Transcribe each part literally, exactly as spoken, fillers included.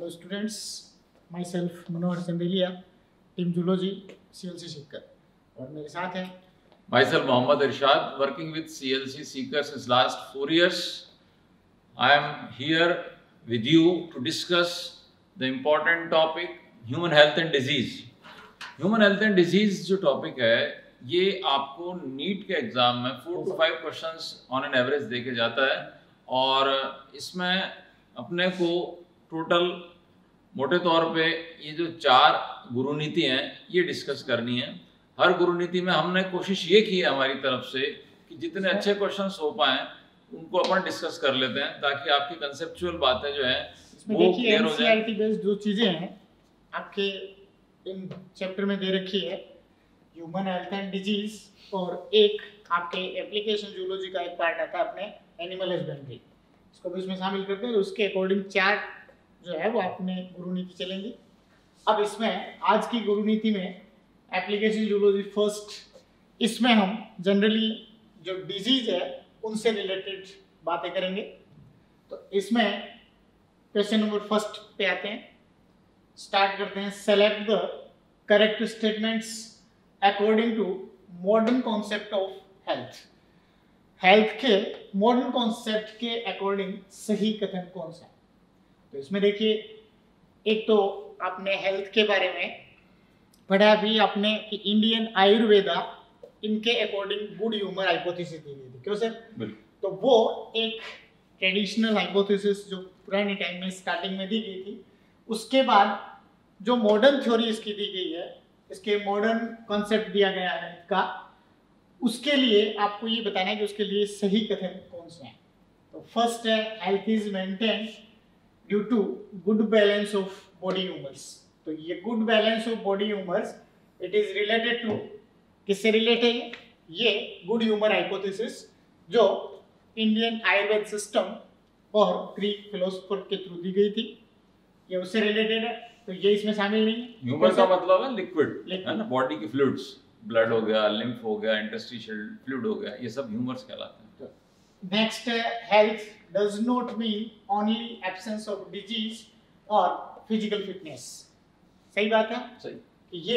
Hello students, myself Manohar Sandelia, team zoology CLC Sikar और मेरे साथ हैं Myself Mohammad Irshad, working with C L C Seeker since last four years. I am here with you to discuss the important topic human health and disease. Human health and disease जो topic है ये आपको NEET के exam में four to five questions on an average देके जाता है और इसमें अपने को टोटल मोटे तौर पे ये जो चार गुरु नीति हैं ये डिस्कस करनी है। हर गुरु नीति में हमने कोशिश ये की है हमारी तरफ से कि जितने अच्छे क्वेश्चंस हो पाए उनको अपन डिस्कस कर लेते हैं ताकि आपकी कंसेप्चुअल बातें जो है वो क्लियर हो जाए। एनसीईआरटी बेस्ड जो चीजें हैं आपके इन चैप्टर में दे रखी है, ह्यूमन हेल्थ एंड डिजीज, और एक आपके एप्लीकेशन जूलॉजी का एक पार्ट आता है अपने एनिमल हस्बेंड्री, इसको भी इसमें शामिल करते हैं। उसके अकॉर्डिंग चार जो है वो अपने गुरु नीति चलेंगी। अब इसमें आज की गुरु नीति में एप्लीकेशन जूलॉजी फर्स्ट, इसमें हम जनरली जो डिजीज है उनसे रिलेटेड बातें करेंगे। तो इसमें क्वेश्चन नंबर फर्स्ट पे आते हैं, स्टार्ट करते हैं। Select the correct statements according to modern concept of health. Health के मॉडर्न कॉन्सेप्ट के अकॉर्डिंग सही कथन कौन सा है? तो इसमें देखिए, एक तो आपने हेल्थ के बारे में पढ़ा भी आपने कि इंडियन आयुर्वेदा इनके अकॉर्डिंग गुड ह्यूमर हाइपोथेसिस दी गई थी। क्यों सर? तो वो एक ट्रेडिशनल हाइपोथेसिस जो पुराने टाइम में स्टार्टिंग में दी गई थी, उसके बाद जो मॉडर्न थ्योरी इसकी दी गई है, इसके मॉडर्न कॉन्सेप्ट दिया गया है का, उसके लिए आपको ये बताना है कि उसके लिए सही कथन कौन से हैं। तो फर्स्ट है health is maintained due to good balance of body humours. तो ये good balance of body humours it is related to, किससे रिलेटेड है? ये गुड ह्यूमर हाइपोथेसिस जो इंडियन आयुर्वेद सिस्टम और ग्रीक फिलोसोफर के थ्रू दी गई थी, ये उससे रिलेटेड है। तो ये इसमें शामिल नहीं है। ह्यूमर का मतलब है लिक्विड, है ना, बॉडी की फ्लूइड्स, ब्लड हो गया, लिम्फ हो गया, इंटरस्टिशियल फ्लूइड हो गया, ये सब ह्यूमर्स कहलाते हैं। नेक्स्ट है health does not mean only absence of disease और फिजिकल फिटनेस। सही बात है? सही। कि ये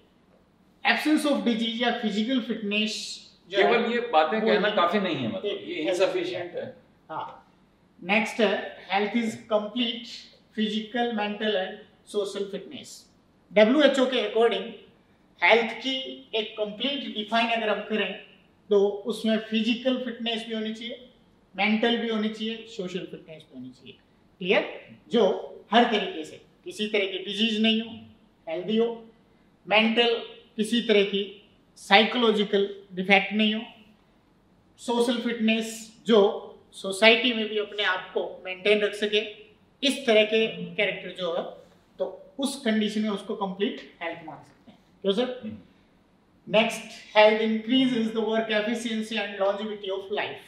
एब्सेंस ऑफ डिजीज या फिजिकल फिटनेस केवल ये बातें कहना काफी नहीं है, मतलब ये इनसफिशिएंट है। हाँ। नेक्स्ट है health is complete physical, mental and social fitness. W H O के अकॉर्डिंग हेल्थ की एक कंप्लीट डिफाइन अगर हम करें तो उसमें फिजिकल फिटनेस भी होनी चाहिए, मेंटल भी होनी चाहिए, सोशल फिटनेस भी होनी चाहिए। क्लियर? जो हर तरीके से किसी तरह की डिजीज नहीं हो, हेल्दी हो, मेंटल किसी तरह की साइकोलॉजिकल डिफेक्ट नहीं हो, सोशल फिटनेस जो सोसाइटी में भी अपने आप को मेंटेन रख सके, इस तरह के कैरेक्टर जो है तो उस कंडीशन में उसको कंप्लीट हेल्थ मान सकते हैं। क्यों sir? Next, health increases the work efficiency and longevity of life.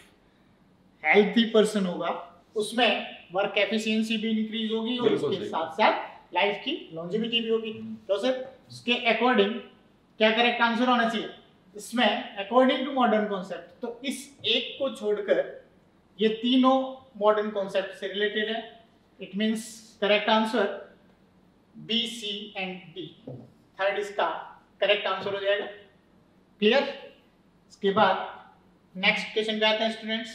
Healthy person होगा उसमें वर्क एफिशिएंसी भी इंक्रीज होगी और उसके साथ साथ लाइफ की लॉन्जेविटी भी होगी। तो सर उसके अकॉर्डिंग क्या करेक्ट आंसर होना चाहिए इसमें? According to modern concept. तो इस एक को छोड़कर ये तीनों मॉडर्न कॉन्सेप्ट से रिलेटेड है। It means correct answer B, C and D, third इसका करेक्ट आंसर हो जाएगा। क्लियर? इसके बाद नेक्स्ट क्वेश्चन पे आते हैं स्टूडेंट्स।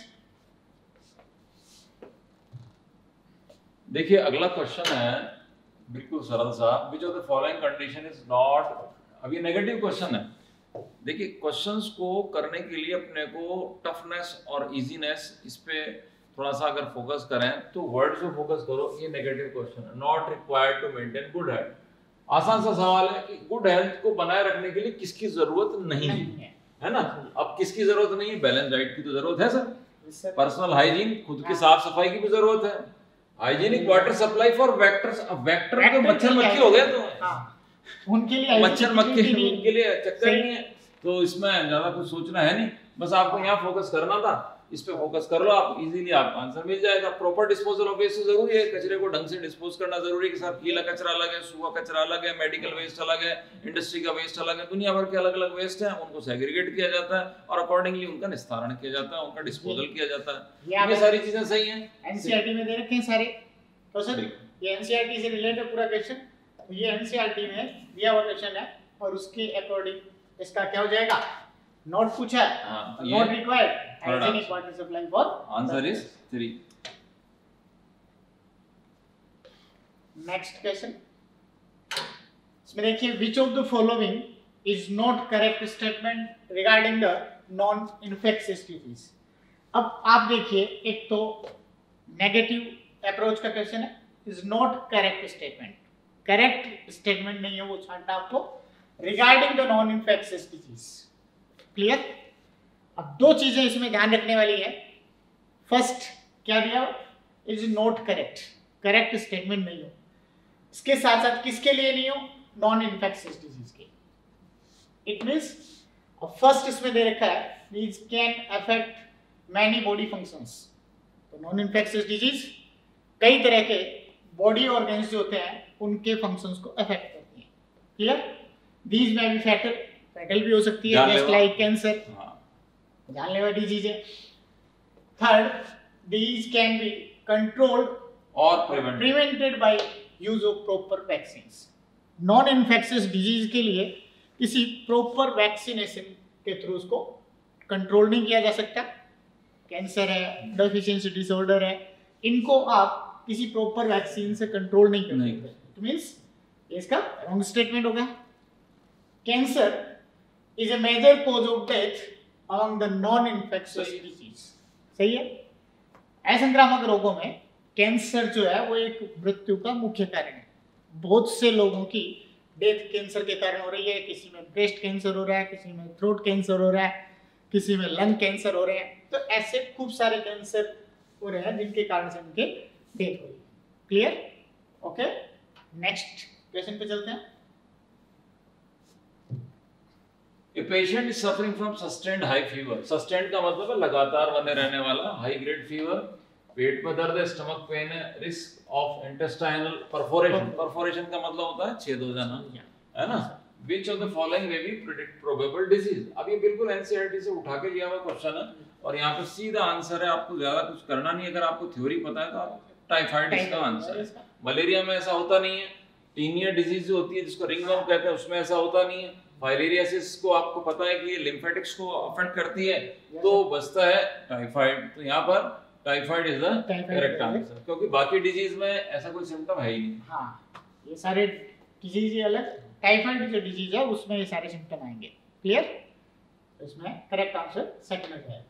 देखिए अगला क्वेश्चन है बिल्कुल सरल सा, which of the following condition is not, अब ये नेगेटिव क्वेश्चन है। देखिए क्वेश्चंस को करने के लिए अपने को टफनेस और इजीनेस इस पे थोड़ा सा अगर फोकस करें तो वर्ड पे फोकस करो। ये नेगेटिव क्वेश्चन है, not required to maintain good health. आसान सा सवाल है कि गुड हेल्थ को बनाए रखने के लिए किसकी जरूरत नहीं, नहीं है, है ना? अब किसकी जरूरत नहीं है? बैलेंस डाइट की तो जरूरत है सर, पर्सनल हाइजीन, खुद की साफ सफाई की भी जरूरत है, hygienic water supply for vectors. अब वेक्टर तो मच्छर मक्खी हो गए, तो हाँ, उनके लिए मच्छर मक्खी उनके लिए चक्कर ही नहीं है। तो इसमें ज्यादा कुछ सोचना है नहीं, बस आपको यहाँ फोकस करना था, इस पे फोकस कर लो आप, इजीली आपको आंसर मिल जाएगा। प्रॉपर डिस्पोजल ऑफ वेस्ट जरूरी है, कचरे को ढंग से डिस्पोज करना जरूरी है कि साहब गीला कचरा अलग है, सूखा कचरा अलग है, मेडिकल वेस्ट अलग है, इंडस्ट्री का वेस्ट अलग है, दुनिया भर के अलग अलग वेस्ट है, उनको सेग्रीगेट किया जाता है और अकॉर्डिंगली उनका निस्तारण किया जाता है, उनका डिस्पोजल किया जाता है। ये सारी चीजें सही हैं, एनसीईआरटी में दे रखे हैं सारे। तो सर ये एनसीईआरटी से रिलेटेड है पूरा क्वेश्चन, तो ये एनसीईआरटी में दिया हुआ क्वेश्चन है और उसके अकॉर्डिंग इसका क्या हो जाएगा, नॉट पूछा है, हाँ, not required, third hygienic answer. Water supply for answer is three. Next question, इसमें देखिए which of the following is not correct statement regarding the non infectious disease. अब आप देखिए एक तो नेगेटिव अप्रोच का क्वेश्चन है, is not correct statement, correct statement नहीं है वो छांटा आपको, regarding the non infectious disease. Clear. अब दो चीजें इसमें ध्यान रखने वाली है. फर्स्ट क्या दिया, is not correct, correct statement नहीं हो. इसके साथ साथ किसके लिए नहीं हो, नॉन इन्फेक्शियस डिजीज के. इट मींस फर्स्ट इसमें दे रखा है these can affect many body functions. तो नॉन इन्फेक्शियस डिजीज कई तरह के बॉडी ऑर्गन्स जो होते हैं उनके फंक्शंस को अफेक्ट करती हैं. क्लियर. दीज में भी फैटल फैटल भी हो सकती है, जस्ट लाइक कैंसर, जानलेवा डिजीज है. Third, these can be controlled और prevent prevented by use of proper vaccines. Non infectious disease के लिए किसी प्रॉपर वैक्सीनेशन के थ्रू उसको कंट्रोल नहीं किया जा सकता. कैंसर है, डेफिशिएंसी डिसऑर्डर है, इनको आप किसी प्रॉपर वैक्सीन से कंट्रोल नहीं कर सकते. इट मींस इसका रॉन्ग स्टेटमेंट होगा. Cancer is a major cause of death among the non infectious disease. सही है. असंक्रामक रोगों में कैंसर जो है वो एक मृत्यु का मुख्य कारण है. बहुत से लोगों की डेथ कैंसर के कारण हो रही है. किसी में ब्रेस्ट कैंसर हो रहा है, किसी में थ्रोट कैंसर हो रहा है, किसी में लंग कैंसर हो रहे हैं. तो ऐसे खूब सारे कैंसर हो रहे हैं जिनके कारण से उनके डेथ हो रही है. क्लियर. ओके, नेक्स्ट क्वेश्चन पे चलते हैं. A patient is suffering from sustained high fever. Sustained का मतलब है लगातार बने रहने वाला high grade fever. पेट में दर्द है, स्टमक पेन है, risk of intestinal perforation. Perforation का मतलब होता है छेद हो जाना, है ना. Which of the following may be predict probable disease. अब ये बिल्कुल एनसीईआरटी से उठा के लिया हुआ क्वेश्चन है और यहाँ पे सीधा आंसर है. आपको ज्यादा कुछ करना नहीं. अगर आपको थ्योरी पता है तो आप टाइफाइड इसका आंसर है. मलेरिया में ऐसा होता नहीं है. टीनिया डिजीज जो होती है जिसको रिंगवर्म कहते हैं उसमें ऐसा होता नहीं है. फाइलेरियासिस को आपको पता है कि ये लिम्फेटिक्स को अफेक्ट करती है, तो बचता है टाइफाइड. तो यहाँ पर typhoid is the correct answer, क्योंकि बाकी डिजीज में ऐसा कोई सिम्टम है ही नहीं. हाँ, ये सारे डिजीज ही अलग. टाइफाइड जो डिजीज है उसमें ये सारे सिम्टम आएंगे. क्लियर. इसमें करेक्ट आंसर सेकंड हो जाएगा.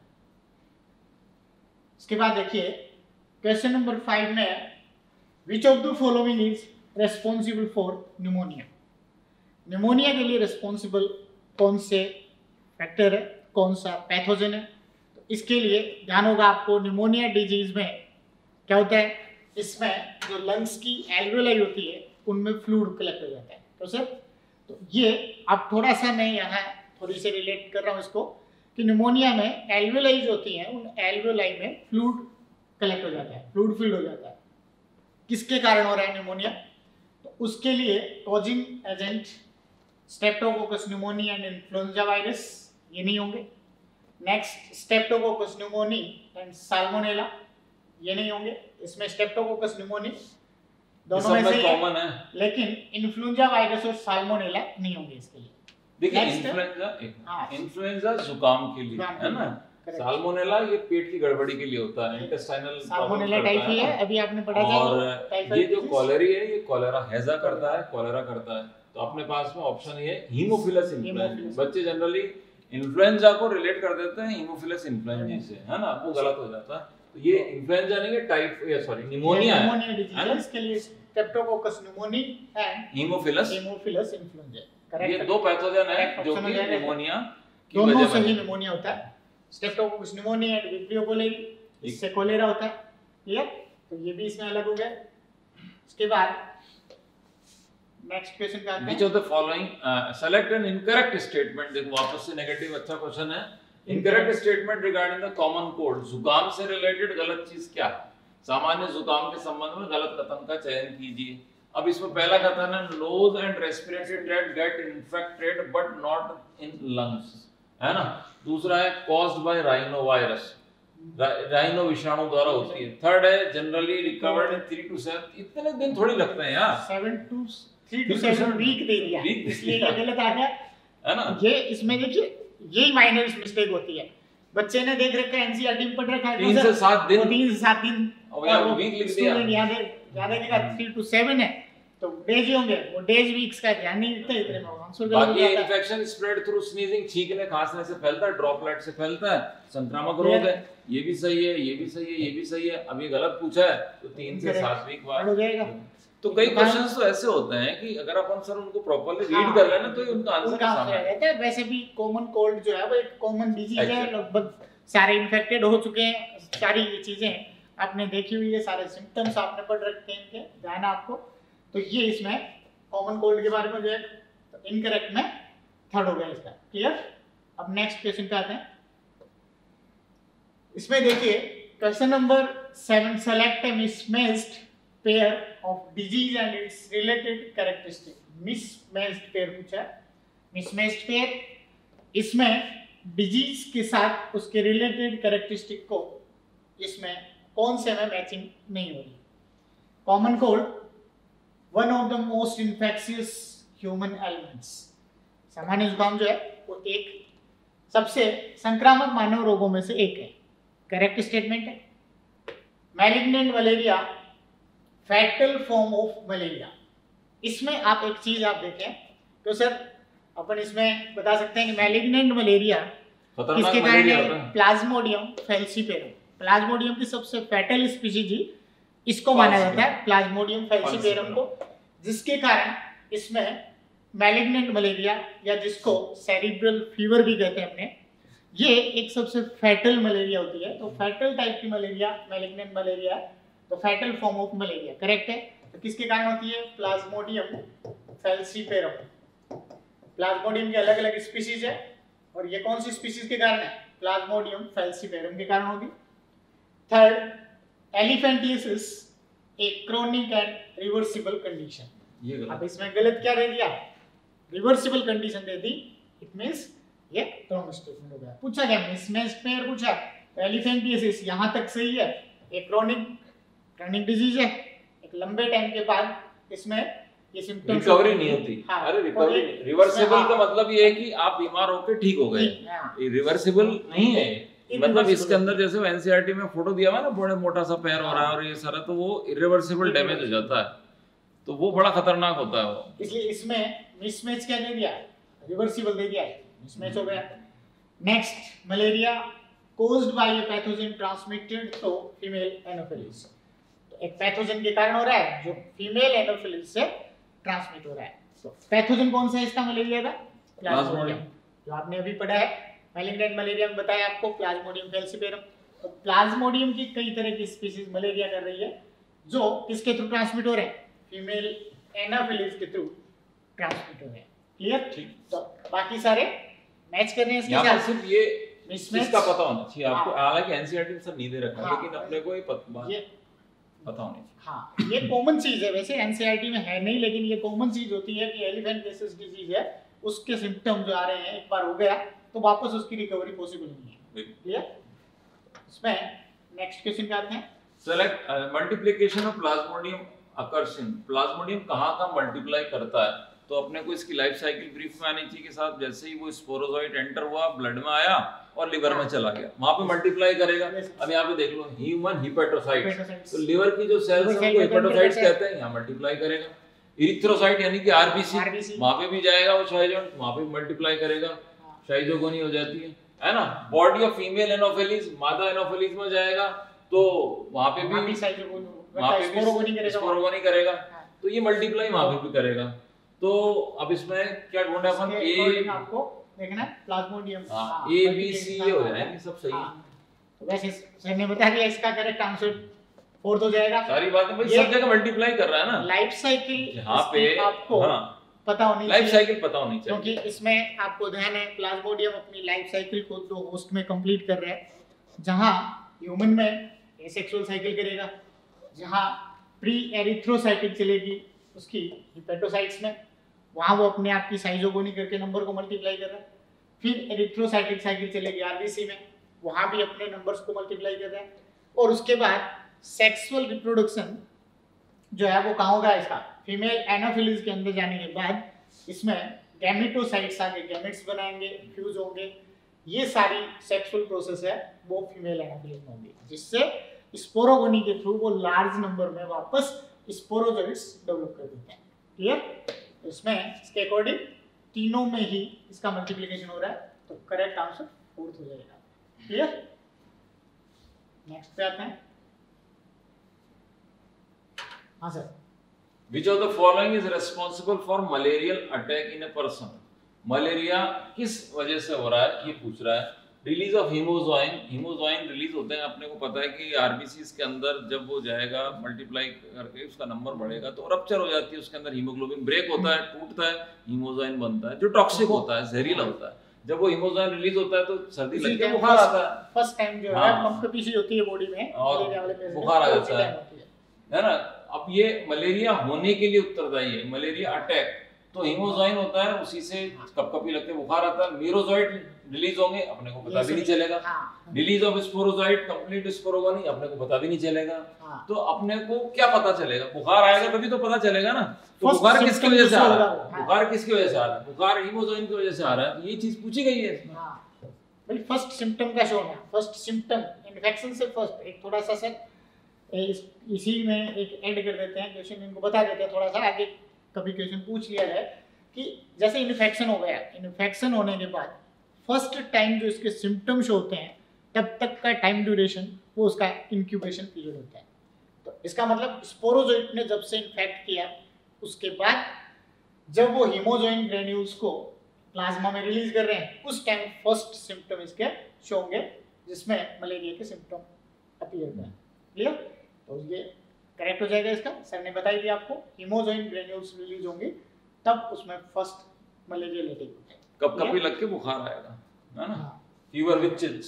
इसके बाद देखिए क्वेश्चन नंबर फाइव में, which of the following is responsible for pneumonia. Pneumonia के लिए रिस्पॉन्सिबल कौन से फैक्टर है, कौन सा पैथोजन है. तो इसके लिए ध्यान होगा आपको, निमोनिया डिजीज में क्या होता है, इसमें जो लंग्स की एल्वेलाई होती है उनमें फ्लूइड कलेक्ट हो जाता है. तो सर तो ये अब थोड़ा सा मैं यहाँ थोड़ी सी रिलेट कर रहा हूँ इसको, कि निमोनिया में एल्वेलाई जो होती हैं उन एल्वेलाई में फ्लूइड कलेक्ट हो जाता है, फ्लूइड फील्ड हो जाता है. किसके कारण हो रहा है निमोनिया, तो उसके लिए causing agent streptococcus pneumoniae and influenza virus ये नहीं होंगे. Next streptococcus pneumoniae and salmonella ये नहीं होंगे. इसमें स्ट्रेप्टोकोकस न्यूमोनी दोनों में से कॉमन है, लेकिन इन्फ्लुएंजा वायरस और साल्मोनेला नहीं होंगे इसके लिए. देखिए Next, इन्फ्लुएंजा हाँ, इन्फ्लुएंजा जुकाम के लिए जुकाम है के ना. Correct. साल्मोनेला ये पेट की गड़बड़ी के लिए होता है, इंटेस्टाइनल साल्मोनेला टाइफी है, अभी आपने पढ़ा था. और टाइफाइड ये जो disease. कॉलेरी है ये कॉलेरा हैजा करता है, कॉलेरा करता है. तो अपने पास में ऑप्शन ये हीमोफिलस इन्फ्लुएंजा. Hemophilus. बच्चे जनरली इन्फ्लुएंजा को रिलेट कर देते हैं हीमोफिलस इन्फ्लुएंजा से, है ना. वो गलत हो जाता है. तो ये इन्फ्लुएंजा नहीं है, टाइप ये सॉरी निमोनिया है, निमोनिया डिजीज है है. ना? इसके लिए streptococcus pneumoniae and haemophilus. Haemophilus influenza. ये करेक्ट. दो पैथोजन है Correct जो option कि हो जाएगा. निमोनिया की दोनों वजह से ही बने. निमोनिया होता है. Streptococcus pneumoniae and vibrio cholerae, इससे कोलेरा होता है. क्लियर. तो ये भी इसमें अलग हो गया. उसके बाद नेक्स्ट क्वेश्चन का आते Which हैं. of the following uh, select an incorrect statement. देखो वापस से नेगेटिव. अच्छा क्वेश्चन है. Incorrect statement regarding the common cold. जुकाम से रिलेटेड गलत चीज क्या है. सामान्य जुकाम के संबंध में गलत कथन का चयन कीजिए. अब इसमें पहला कथन है nose and respiratory tract get infected but not in lungs, है ना. दूसरा है caused by rhino virus. Rhino विषाणु द्वारा होती है। थर्ड है generally recovered in three to seven, इतने दिन थोड़ी लगते हैं यार, seven to three to seven week दे दिया, इसलिए ये गलत आ गया है ना। ये इसमें देखिए यही माइनर मिस्टेक होती है, बच्चे ने देख रखा है एनसीईआरटी में पढ़ रखा है तीन से सात दिन, तीन से सात दिन और यार वीक लिख दिया, याद है याद है कि थ्री टू सेवन है तो डेज ही होंगे, वो डेज वीक्स का ध्यान नहीं रखते इतने में आंसर गलत हो बाकी जाता है। इन्फेक्शन स्प्रेड थ्रू स्नीजिंग, छींकने खांसने से फैलता है, ड्रॉपलेट से फैलता है, संक्रामक रोग है, ये भी सही है, ये भी सही है, ये भी सही है। अभी गलत पूछा है तो तीन से सात वीक बाद हो जाएगा। तो कई क्वेश्चंस तो ऐसे होते हैं कि अगर अपन सर उनको प्रॉपर्ली रीड कर लेना तो उनका आंसर सामने आ रहता है। वैसे भी कॉमन कोल्ड जो है वो एक कॉमन डिजीज है, अच्छा। लगभग सारे इन्फेक्टेड हो चुके हैं, सारी ये चीजें आपने देखी हुई है, सारे सिम्टम्स आपने पढ़ रखे हैं इनके, ध्यान है आपको। तो ये इसमें कॉमन कोल्ड के बारे में जो है इनकरेक्ट में थर्ड हो गया इसका, क्लियर। अब नेक्स्ट क्वेश्चन पे आते हैं। इसमें देखिए question number seven, select a mismatched pair of disease and its related characteristic. Mismatched pair पूछा है, मिसमैच्ड पेयर, इसमें डिजीज के साथ उसके रिलेटेड कैरेक्टरिस्टिक को इसमें कौन से में मैचिंग नहीं हो रही। Common cold one of the most infectious human elements, सामान्य जुकाम जो है वो एक सबसे संक्रामक मानव रोगों में से एक है। करेक्ट स्टेटमेंट है। Malignant malaria fatal form of malaria. इसमें आप एक चीज आप देखें तो सर अपन इसमें बता सकते हैं कि मैलिग्नेंट मलेरिया किसके कारण है, प्लाज्मोडियम फैल्सीपेरम। प्लाज्मोडियम की सबसे फैटल स्पीशीज ही इसको माना जाता है, प्लाज्मोडियम फैल्सीपेरम को, जिसके कारण इसमें मैलिग्नेंट मलेरिया या जिसको सेरिब्रल फीवर भी कहते हैं अपने, ये एक सबसे फैटल मलेरिया होती है। तो फैटल टाइप की मलेरिया मैलिग्नेंट मलेरिया, तो fatal form of malaria correct है। तो किसके कारण होती है, प्लाज्मोडियम फैल्सीपेरम। प्लाज्मोडियम की अलग अलग स्पीशीज है और ये कौन सी स्पीशीज के कारण है, प्लाज्मोडियम फैल्सीपेरम के कारण होगी। थर्ड, एलिफेंटियासिस एक क्रोनिक एंड रिवर्सिबल कंडीशन। ये अब इसमें गलत क्या दे दिया, रिवर्सिबल कंडीशन दे दी, इट मींस ये रॉन्ग स्टेटमेंट हो गया। पूछा क्या, मिसमैच्ड पेयर पूछा, एलिफेंटियासिस यहां तक सही है, एक क्रोनिक क्रोनिक डिजीज है, एक लंबे टाइम के बाद इसमें ये सिम्टम्स रिकवरी नहीं होती। हाँ, अरे रिकवरी रिवर्सिबल का मतलब ये है कि आप बीमार होकर ठीक हो गए, ये रिवर्सिबल नहीं है। मतलब इसके अंदर जैसे एनसीईआरटी में फोटो दिया हुआ है ना, बड़े मोटा सा पैर हो रहा है और ये सारा, तो वो इरिवर्सिबल डैमेज हो जाता है, तो वो बड़ा खतरनाक होता है वो। इसलिए इसमें मिसमैच क्या दे दिया, रिवर्सिबल दे दिया, मिसमैच हो गया। Next, malaria caused by a pathogen transmitted through female anopheles. तो एक पैथोजन के कारण हो रहा है जो फीमेल एनोफिलिस से ट्रांसमिट हो रहा है। तो पैथोजन कौन सा है इसका मलेरिया का, प्लाज्मोडियम, जो आपने अभी पढ़ा है मैलिग्नेंट मलेरिया में बताया आपको, प्लाज्मोडियम फैल्सीपेरम। तो प्लाज्मोडियम की कई तरह की स्पीशीज मलेरिया कर रही है जो किसके थ्रू ट्रांसमिट हो रहे हैं, फीमेल एनाफिलिस के थ्रू ट्रांसमिट हो रहे हैं, क्लियर। ठीक, तो बाकी सारे मैच करने हैं इसके यहाँ पर साथ। सिर्फ ये मिसमैच इसका पता होना चाहिए आपको, हाँ। हालांकि एनसीईआरटी में सब नहीं दे रखा, हाँ। लेकिन अपने को ये पता ये पता होनी चाहिए। हाँ, ये कॉमन चीज है, वैसे एनसीईआरटी में है नहीं, लेकिन ये कॉमन चीज होती है कि एलिफेंटियासिस डिजीज है, उसके सिम्टम जो आ रहे हैं एक बार हो गया तो वापस उसकी रिकवरी पॉसिबल नहीं है, क्लियर। इसमें नेक्स्ट क्वेश्चन पे आते हैं। Select multiplication of plasmodium occurs in. Plasmodium कहाँ कहाँ मल्टीप्लाई करता है, तो अपने को इसकी लाइफ साइकिल ब्रीफ में आनी चाहिए के साथ, जैसे ही वो स्पोरोजोइट एंटर हुआ, ब्लड में आया और लिवर में चला गया, वहां पे मल्टीप्लाई करेगा। अब यहाँ पे देख लो, ह्यूमन हिपेटोसाइट्स, तो लिवर की जो सेल्स हैं उनको हिपेटोसाइट्स कहते हैं, यहाँ मल्टीप्लाई करेगा। इरिथ्रोसाइट यानी कि आरबीसी, वहां पे भी जाएगा वो शाइजोन, वहां पे मल्टीप्लाई करेगा, शाइजोगोनी हो जाती है, है ना। बॉडी ऑफ फीमेल एनोफिलिस, मादा एनोफिलिस में जाएगा तो वहां पे भी वहां पे भी स्पोरोगोनी करेगा, तो ये मल्टीप्लाई वहां पे भी करेगा। तो अब इसमें क्या ढूंढे अपन, ए आपको देखना है प्लाज्मोडियम, हां ए बी सी हो जाएंगे सब सही है। तो वैसे सर ने बता दिया इसका करेक्ट आंसर फोर्थ हो जाएगा। सारी बातें भाई सब जगह मल्टीप्लाई कर रहा है ना, लाइफ साइकिल यहाँ पे आपको हाँ, पता होनी लाइफ चाहिए, साइकिल पता होनी चाहिए, क्योंकि इसमें आपको ध्यान है प्लाज्मोडियम अपनी लाइफ साइकिल को दो होस्ट में कंप्लीट कर रहा है, जहां ह्यूमन में एसेक्सुअल साइकिल करेगा, जहां प्री एरिथ्रोसाइटिक चलेगी उसकी हिपेटोसाइट्स में, वहां वो अपने आप की साइजोगोनी करके नंबर को मल्टीप्लाई कर रहा है। फिर एरिथ्रोसाइटिक साइकिल चलेगी आरबीसी में, वहां भी अपने नंबर्स को मल्टीप्लाई कर रहे हैं। और उसके बाद सेक्सुअल रिप्रोडक्शन जो है वो कहाँ होगा इसका, फीमेल एनाफिलीज के अंदर जाने के बाद इसमें गैमेटोसाइट्स आगे गैमेट्स बनाएंगे, फ्यूज होंगे, ये सारी सेक्सुअल प्रोसेस है वो फीमेल एनाफिलीज में होगी, जिससे स्पोरोगोनी के थ्रू वो लार्ज नंबर में वापस स्पोरोजोइट्स डेवलप कर देते हैं। क्लियर? इसमें इसके अकॉर्डिंग तीनों में ही इसका मल्टीप्लिकेशन हो रहा है, तो करेक्ट आंसर फोर्थ हो जाएगा। क्लियर? नेक्स्ट पे आते हैं। हाँ sir. Which of the following is responsible for malarial attack in a person? Malaria किस वजह से हो रहा है ये पूछ रहा है। Release of haemozoin, haemozoin release होते हैं, अपने को पता है कि आरबीसीज के अंदर जब वो जाएगा मल्टीप्लाई करके उसका नंबर बढ़ेगा तो रप्चर हो जाती है, उसके अंदर हीमोग्लोबिन ब्रेक होता है, टूटता है, हीमोजोइन बनता है जो टॉक्सिक होता है, जहरीला होता है। जब वो हीमोजोइन रिलीज होता है तो सर्दी लगती है, बुखार आता है, फर्स्ट टाइम जो है कंपकपीसी होती है बॉडी में और बुखार आ जाता है, है ना। अब ये मलेरिया होने के लिए उत्तरदायी है। मलेरिया अटैक तो हीमोजोइन होता है, उसी से कपकपी लगते है, बुखार आता है, मीरोजोइट रिलीज होंगे, अपने को पता भी नहीं चलेगा। Release of sporozoite, complete sporogony, अपने को पता भी नहीं चलेगा। तो अपने को क्या पता चलेगा? बुखार आएगा तभी तो पता चलेगा ना। तो बुखार किसकी वजह से आ रहा है? बुखार किसकी वजह से आ रहा है? बुखार हीमोजोइन की वजह से आ रहा है। ये चीज पूछी गई है इसमें। भाई फर्स्ट सिम्टम का शो है, फर्स्ट सिम्टम इन्फेक्शन से फर्स्ट एक थोड़ा सा सर इस, इसी में एक ऐड कर देते हैं क्वेश्चन, इनको बता देते हैं थोड़ा सा आगे कभी क्वेश्चन पूछ लिया जाए कि जैसे इन्फेक्शन हो गया, इन्फेक्शन होने के बाद फर्स्ट टाइम जो इसके सिम्टम शो होते हैं तब तक का टाइम ड्यूरेशन वो उसका इंक्यूबेशन पीरियड होता है। तो इसका मतलब स्पोरोजोइट ने जब से इन्फेक्ट किया उसके बाद जब वो हीमोजोइन ग्रेन्यूल्स को प्लाज्मा में रिलीज कर रहे हैं उस टाइम फर्स्ट सिम्टम इसके शो होंगे जिसमें मलेरिया के सिम्टम अपीयर होते हैं। क्लियर? तो ये करेक्ट हो जाएगा इसका। सर ने बताई दिया आपको, हीमोजोइन ग्रेन्यूल्स रिलीज होंगे तब उसमें फर्स्ट मलेरिया अटैक होता है। कब कभी लग के बुखार आएगा, है ना, fever with chills.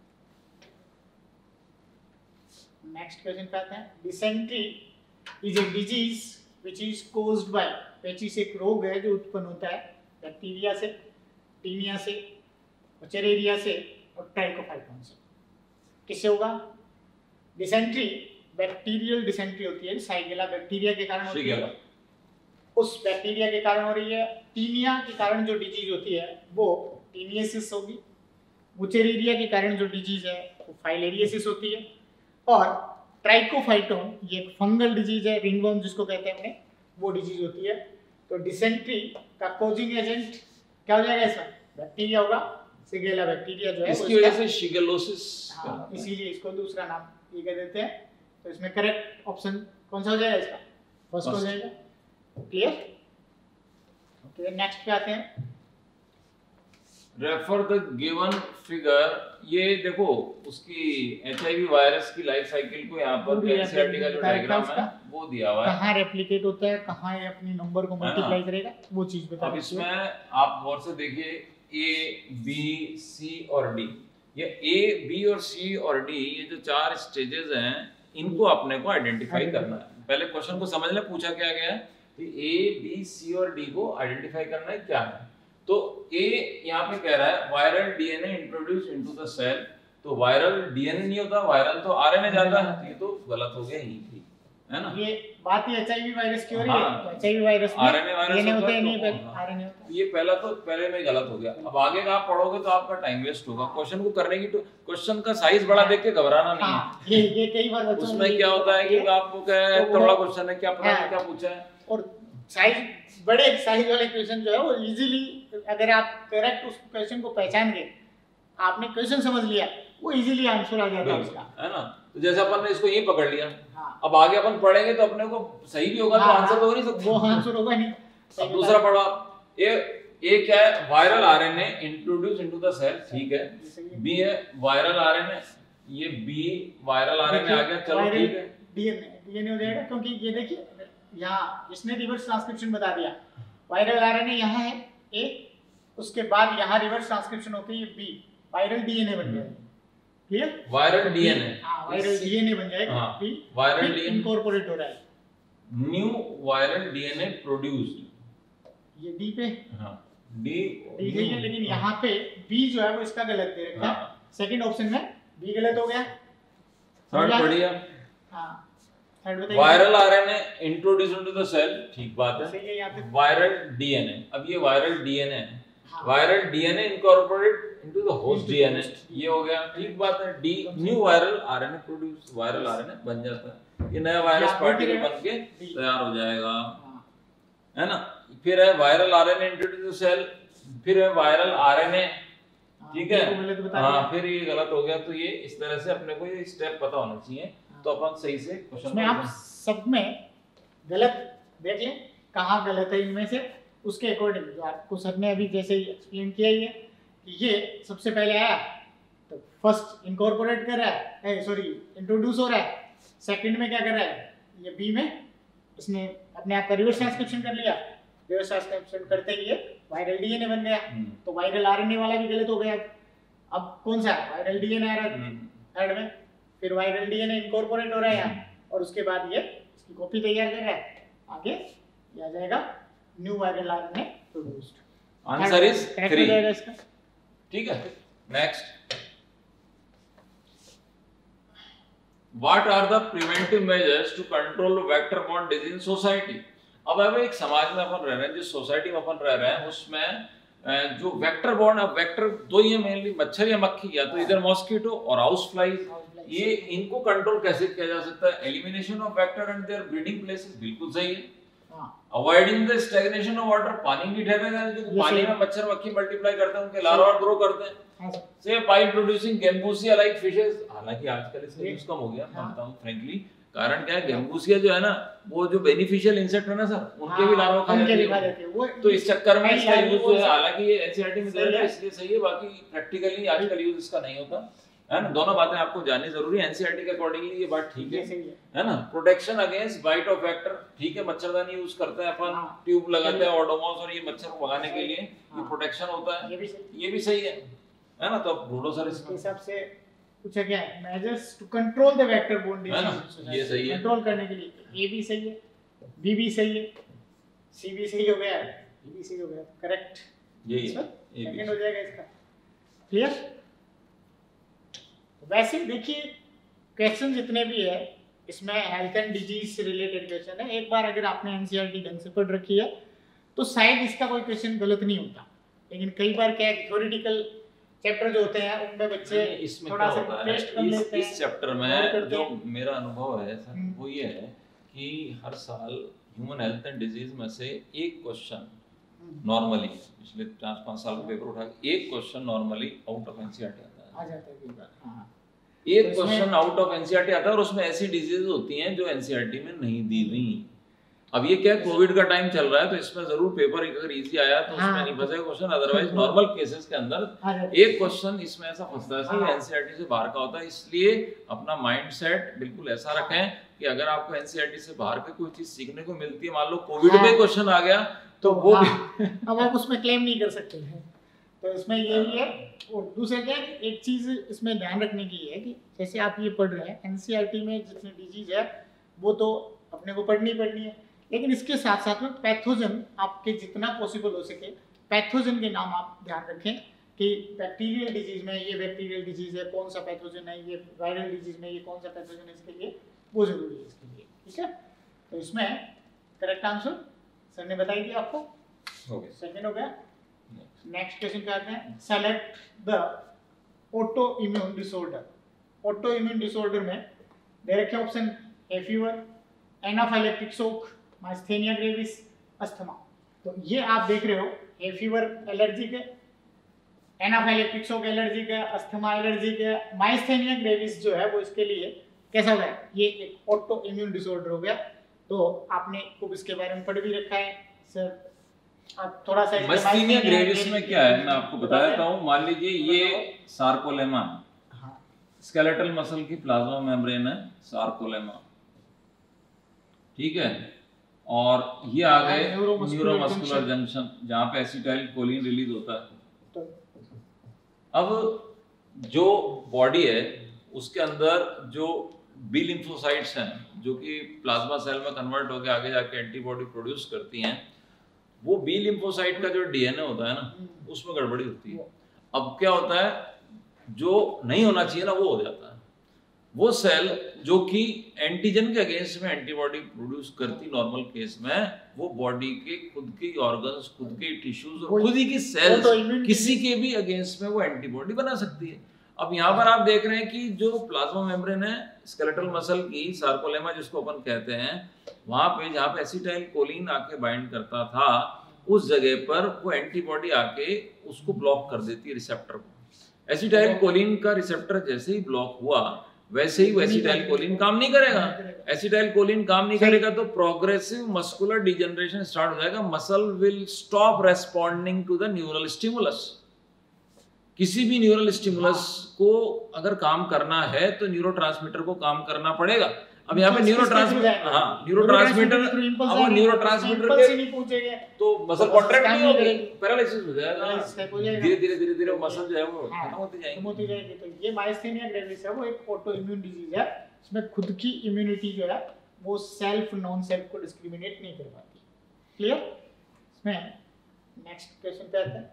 Next question पे आते हैं। Dysentery is a disease which is caused by, पेचिस एक रोग है जो उत्पन्न होता है बैक्टीरिया से, टीनिया से, ओचेरेरिया से और ट्राइकोफाइटोन से। किससे होगा? डिसेंट्री बैक्टीरियल डिसेंट्री होती है, साइगेला बैक्टीरिया के कारण होती है, उस बैक्टीरिया के कारण हो रही है। टीनिया के कारण जो डिजीज होती है वो टीनियसिस होगी, ओचेरेरिया के कारण जो डिजीज है वो फाइलेरियसिस होती है, और ट्राइकोफाइटोन ये एक फंगल डिजीज है, रिंगवर्म जिसको कहते हैं अपने, वो डिजीज होती है। तो डिसेंट्री का कोजिंग एजेंट क्या हो जाएगा इसमें? बैक्टीरिया होगा, शिगेला बैक्टीरिया जो है इसकी वजह से शिगेलोसिस, हाँ, इसीलिए इसको दूसरा नाम ये कह देते हैं। तो इसमें करेक्ट ऑप्शन कौन सा हो जाएगा इसका? फर्स्ट हो जाएगा। क्लियर? ओके, नेक्स्ट पे आते हैं। Refer the given figure. ये देखो उसकी एचआईवी वायरस की लाइफ साइकिल को यहाँ पर एनसीईआरटी का जो डायग्राम है वो दिया हुआ है, कहाँ रेप्लिकेट होता है, कहाँ ये अपनी नंबर को मल्टीप्लाई करेगा, वो चीज बता। अब इसमें आप गौर से देखिए ए बी सी और डी, ये ए बी और सी और डी ये जो चार स्टेजेस हैं इनको अपने को आइडेंटिफाई करना है। पहले क्वेश्चन को समझ ले, पूछा क्या गया है कि ए बी सी और डी को आइडेंटिफाई करना है क्या है। तो ए यहाँ पे कह रहा है viral DNA introduce into the cell, तो वायरल डीएनए नहीं होता, वायरल तो आरएनए जाता है, ये तो गलत हो गया ही, है ना। ये बात ही एचआईवी वायरस की हो रही है। तो एचआईवी वायरस में आरएनए वायरस डीएनए होता है, तो, नहीं हाँ, आरएनए होता है। ये पहला तो पहले में गलत हो गया। अब आगे का आप पढ़ोगे तो आपका टाइम वेस्ट होगा। क्वेश्चन को करने की तो क्वेश्चन का साइज बड़ा देख के घबराना नहीं है। ये ये कई बार बच्चों उसमें क्या होता है कि आपको क्या है, इतना बड़ा क्वेश्चन है, क्या पता है क्या पूछा है, और साइज बड़े साइज वाले क्वेश्चन जो है वो इजीली अगर आप करेक्ट उस क्वेश्चन को पहचान गए, आपने क्वेश्चन समझ लिया, वो इजीली आंसर आ जाता है उसका, है ना। तो जैसे अपन ने इसको यही पकड़ लिया, हाँ। अब आगे अपन पढ़ेंगे तो अपने को सही भी होगा, हाँ, तो आंसर तो हो नहीं सकता, वो आंसर होगा नहीं। अब दूसरा पढ़ो आप, ए ए क्या है, viral RNA introduce into the cell, ठीक है। बी है वायरल आरएनए, ये बी वायरल आरएनए आ गया, चलो ठीक है। डीएनए डीएनए हो जाएगा, क्योंकि ये देखिए यहाँ इसने रिवर्स ट्रांसक्रिप्शन बता दिया। वायरल आरएनए यहाँ है ए, उसके बाद यहाँ रिवर्स ट्रांसक्रिप्शन होकर ये बी वायरल डीएनए बन जाएगा। क्लियर? वायरल डीएनए, हाँ वायरल डीएनए बन जाएगा, हाँ, बी वायरल डीएनए इनकॉर्पोरेट हो रहा है, न्यू वायरल डीएनए प्रोड्यूस्ड, ये डी पे, हाँ डी डी गई है, लेकिन यहाँ पे बी जो है वो इसका गलत दे रखा है, हाँ, सेकंड ऑप्शन में बी गलत हो गया। थर्ड पढ़िए। हाँ थर्ड बताइए। Viral RNA introduce into the cell, ठीक बात सही है यहाँ पे। है। वायरल डीएनए, अब ये वायरल डीएनए है, हाँ। Viral DNA incorporate into the host DNA, ये हो गया, ठीक बात है। D new viral RNA produce, viral RNA बन जाता है, ये नया वायरस पार्टिकल बन के तैयार हो जाएगा, है ना। फिर है viral RNA introduce the cell, फिर है वायरल आरएनए, ठीक है। हाँ फिर ये गलत हो गया, तो ये इस तरह से अपने को ये स्टेप पता होना चाहिए, तो अपन सही से क्वेश्चन में आप सब में गलत देख लें कहाँ गलत है इनमें से, उसके अकॉर्डिंग जो आपको सर ने अभी जैसे ही एक्सप्लेन किया ही है कि ये सबसे पहले आया तो फर्स्ट इनकॉर्पोरेट कर रहा है, सॉरी इंट्रोड्यूस हो रहा है, सेकंड में क्या कर रहा है, ये बी में इसने अपने आप का रिवर्स ट्रांसक्रिप्शन कर लिया, रिवर्स ट्रांसक्रिप्शन करते ही वायरल डीएनए बन गया, तो वायरल आरएनए वाला भी गलत हो गया। अब कौन सा है, वायरल डीएनए आ रहा है थर्ड में, फिर वायरल डीएनए इनकॉर्पोरेट हो रहा है यहाँ, और उसके बाद ये इसकी कॉपी तैयार कर रहा है, आगे ये आ जाएगा new viral RNA produced. Answer is three, इसका ठीक है। Next, what are the preventive measures to control vector borne disease in society. अब अब एक समाज में अपन रह रहे हैं, जिस सोसाइटी में अपन रह रहे हैं उसमें जो वेक्टर बॉर्न, अब वेक्टर दो ही है मेनली, मच्छर या मक्खी, या तो इधर मॉस्किटो और हाउस फ्लाइज, ये इनको कंट्रोल कैसे किया जा सकता है, elimination of vector and their breeding places, बिल्कुल सही है। Avoiding the stagnation of water, पानी नहीं ठहरेगा, क्योंकि पानी में मच्छर मक्खी मल्टीप्लाई करते हैं, उनके लार्वा ग्रो करते हैं। से by producing gambusia like fishes, हालांकि आजकल इसका यूज कम हो गया, मानता हूं फ्रैंकली, कारण क्या है, गैम्बूसिया जो है ना वो जो बेनिफिशियल इंसेक्ट है ना सर, उनके भी लार्वा खा जाते हैं, तो इस चक्कर में इसका यूज जो है, हालांकि ये एनसीईआरटी में दर्ज है इसलिए सही है, बाकी प्रैक्टिकली आजकल यूज इसका नहीं होता है ना। दोनों बातें आपको जाननी जरूरी है, एनसीईआरटी के अकॉर्डिंगली ये बात ठीक है, है ना। Protection against bite of vector, ठीक है, मच्छरदानी यूज करते हैं अपन, ट्यूब लगाते हैं ओडोमॉस, और ये मच्छर को भगाने के लिए ये प्रोटेक्शन होता है, ये भी सही है, है ना। तो अब ढूंढो सर इसके हिसाब से पूछा क्या है, measures to control the vector borne disease, ये सही है, कंट्रोल करने के लिए। ए भी सही है, बी भी सही है, सी भी सही हो गया, डी भी सही हो गया, करेक्ट, यही है, सेकंड हो जाएगा इसका। क्लियर। वैसे देखिए क्वेश्चन जितने भी है इसमें हेल्थ एंड डिजीज से रिलेटेड क्वेश्चन है, एक बार अगर आपने एनसीईआरटी ढंग से पढ़ रखी है तो शायद इसका कोई क्वेश्चन गलत नहीं होता, लेकिन कई बार क्या है, थ्योरेटिकल चैप्टर जो होते हैं उनमें बच्चे थोड़ा सा टेस्ट कर लेते हैं। इस चैप्टर में जो मेरा अनुभव है सर वो ये है कि हर साल ह्यूमन हेल्थ एंड डिजीज में से एक क्वेश्चन नॉर्मली, पिछले चार पांच साल का पेपर उठा के एक question normally out of NCERT आता है, आ जाता है कई बार। हां एक क्वेश्चन आउट ऑफ एनसीईआरटी आता है, और उसमें ऐसी डिजीज होती हैं जो एनसीईआरटी में नहीं दी हुई। अब ये क्या, कोविड का टाइम चल रहा है, तो इसमें जरूर पेपर अगर इजी आया तो उसमें नहीं फंसेगा क्वेश्चन, अदरवाइज नॉर्मल केसेस के अंदर एक क्वेश्चन इसमें ऐसा फंसता है सही, एनसीईआरटी से बाहर का होता है। इसलिए अपना माइंडसेट बिल्कुल ऐसा रखें कि अगर आपको एनसीईआरटी से बाहर की कोई चीज सीखने को मिलती है, मान लो कोविड में क्वेश्चन आ गया तो वो अब आप उसमें क्लेम नहीं कर सकते हैं, तो इसमें ये भी है। और दूसरा क्या है, एक चीज इसमें ध्यान रखने की है कि जैसे आप ये पढ़ रहे हैं एनसीईआरटी में जितनी डिजीज है वो तो अपने को पढ़नी पढ़नी है, लेकिन इसके साथ साथ में पैथोजन आपके जितना पॉसिबल हो सके पैथोजन के नाम आप ध्यान रखें कि बैक्टीरियल डिजीज में ये बैक्टीरियल डिजीज है, कौन सा पैथोजन है, ये वायरल डिजीज में ये कौन सा पैथोजन है, इसके लिए वो जरूरी है इसके लिए, ठीक है। तो इसमें करेक्ट आंसर सर ने बताई दिया आपको, हो गया, सेकंड हो गया। नेक्स्ट क्वेश्चन पे आते हैं, select the auto immune disorder. Auto immune disorder में दे रखे ऑप्शन है fever, anaphylactic shock, myasthenia gravis, asthma. तो ये आप देख रहे हो, है फीवर एलर्जिक है, एनाफाइलेक्टिक शॉक एलर्जिक है, अस्थमा एलर्जिक है, माइस्थेनिया ग्रेविस जो है वो इसके लिए कैसा हो गया, ये एक ऑटो इम्यून डिसऑर्डर हो गया। तो आपने खूब इसके बारे में पढ़ भी रखा है सर, आप थोड़ा सा माइस्थेनिया ग्रेविस में क्या है मैं आपको बता देता हूँ। मान लीजिए ये सार्कोलेमा, स्केलेटल मसल की प्लाज्मा मेम्ब्रेन है सार्कोलेमा, ठीक है, और ये आ गए न्यूरोमस्कुलर जंक्शन जहाँ पे एसिटाइल कोलिन रिलीज होता है। अब जो बॉडी है उसके अंदर जो बी लिम्फोसाइट्स हैं जो कि प्लाज्मा सेल में कन्वर्ट होकर आगे जाके एंटीबॉडी प्रोड्यूस करती हैं, वो बी लिम्फोसाइट का जो डीएनए होता है ना उसमें गड़बड़ी होती है। अब क्या होता है, जो नहीं होना चाहिए ना वो हो जाता है। वो सेल जो कि एंटीजन के अगेंस्ट में एंटीबॉडी प्रोड्यूस करती नॉर्मल केस में, वो बॉडी के खुद के ऑर्गन्स, खुद के टिश्यूज और खुद ही की सेल्स किसी के भी अगेंस्ट में वो एंटीबॉडी बना सकती है। अब यहाँ पर आप देख रहे हैं कि जो प्लाज्मा मेम्ब्रेन है स्केलेटल मसल की, सार्कोलेमा जिसको अपन कहते हैं, वहां पे जहाँ पे एसिटाइल कोलिन आके बाइंड करता था, उस जगह पर वो एंटीबॉडी आके उसको ब्लॉक कर देती है रिसेप्टर को। एसिटाइल कोलिन का रिसेप्टर जैसे ही ब्लॉक हुआ वैसे ही वो एसिटाइल कोलिन काम नहीं करेगा। एसिटाइल कोलिन काम नहीं करेगा तो प्रोग्रेसिव मस्कुलर डिजेनरेशन स्टार्ट हो जाएगा। Muscle will stop responding to the neural stimulus. किसी भी न्यूरल स्टिमुलस को अगर काम करना है तो न्यूरोट्रांसमीटर को काम करना पड़ेगा। अब यहाँ पे न्यूरोट्रांसमीटर, हाँ न्यूरोट्रांसमीटर, अब वो न्यूरोट्रांसमीटर के तो मसल कॉन्ट्रैक्ट नहीं होगी, पैरालिसिस हो जाएगा। धीरे धीरे धीरे धीरे मसल जो है वो खत्म होती जाएगी होती जाएगी। तो ये माइस्थेनिया ग्रेविस है, वो एक ऑटो इम्यून डिजीज है, इसमें खुद की इम्यूनिटी जो है वो सेल्फ नॉन सेल्फ को डिस्क्रिमिनेट नहीं कर पाती। क्लियर? इसमें नेक्स्ट क्वेश्चन पे आते हैं।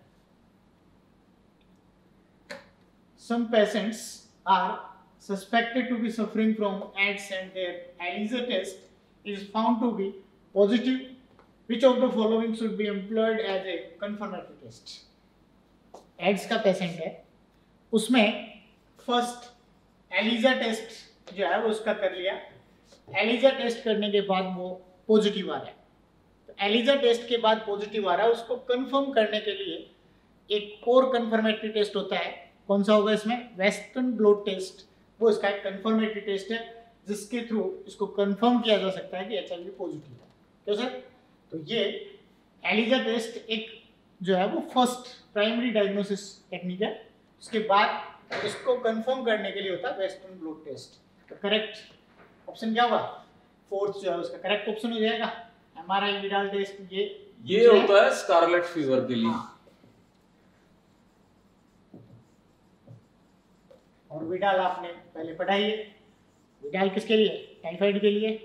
Some patients are suspected to be suffering from AIDS and their ELISA test is found to be positive. Which of the following should be employed as a confirmatory test? AIDS का patient है, उसमें first ELISA test जो है वो उसका कर लिया। ELISA test करने के बाद वो पॉजिटिव आ रहा है, तो ELISA टेस्ट के बाद पॉजिटिव आ रहा है, उसको कंफर्म करने के लिए एक और कंफर्मेटरी टेस्ट होता है। कौन सा होगा इसमें? Western blot test. वो इसका एक कंफर्मेटरी टेस्ट है जिसके थ्रू इसको कंफर्म किया जा सकता है कि एचआईवी पॉजिटिव है। क्यों सर? तो ये ELISA टेस्ट एक जो है वो फर्स्ट प्राइमरी डायग्नोसिस टेक्निक है। उसके बाद इसको कंफर्म करने के लिए होता है वेस्टर्न ब्लॉट टेस्ट। तो करेक्ट ऑप्शन क्या होगा? फोर्थ जो है उसका करेक्ट ऑप्शन हो जाएगा एमआरआई विडाल टेस्ट। ये ये होता है स्कारलेट फीवर के लिए। हाँ। और विडाल आपने पहले पढ़ाई है। विडाल किसके लिए? टाइफाइड के लिए।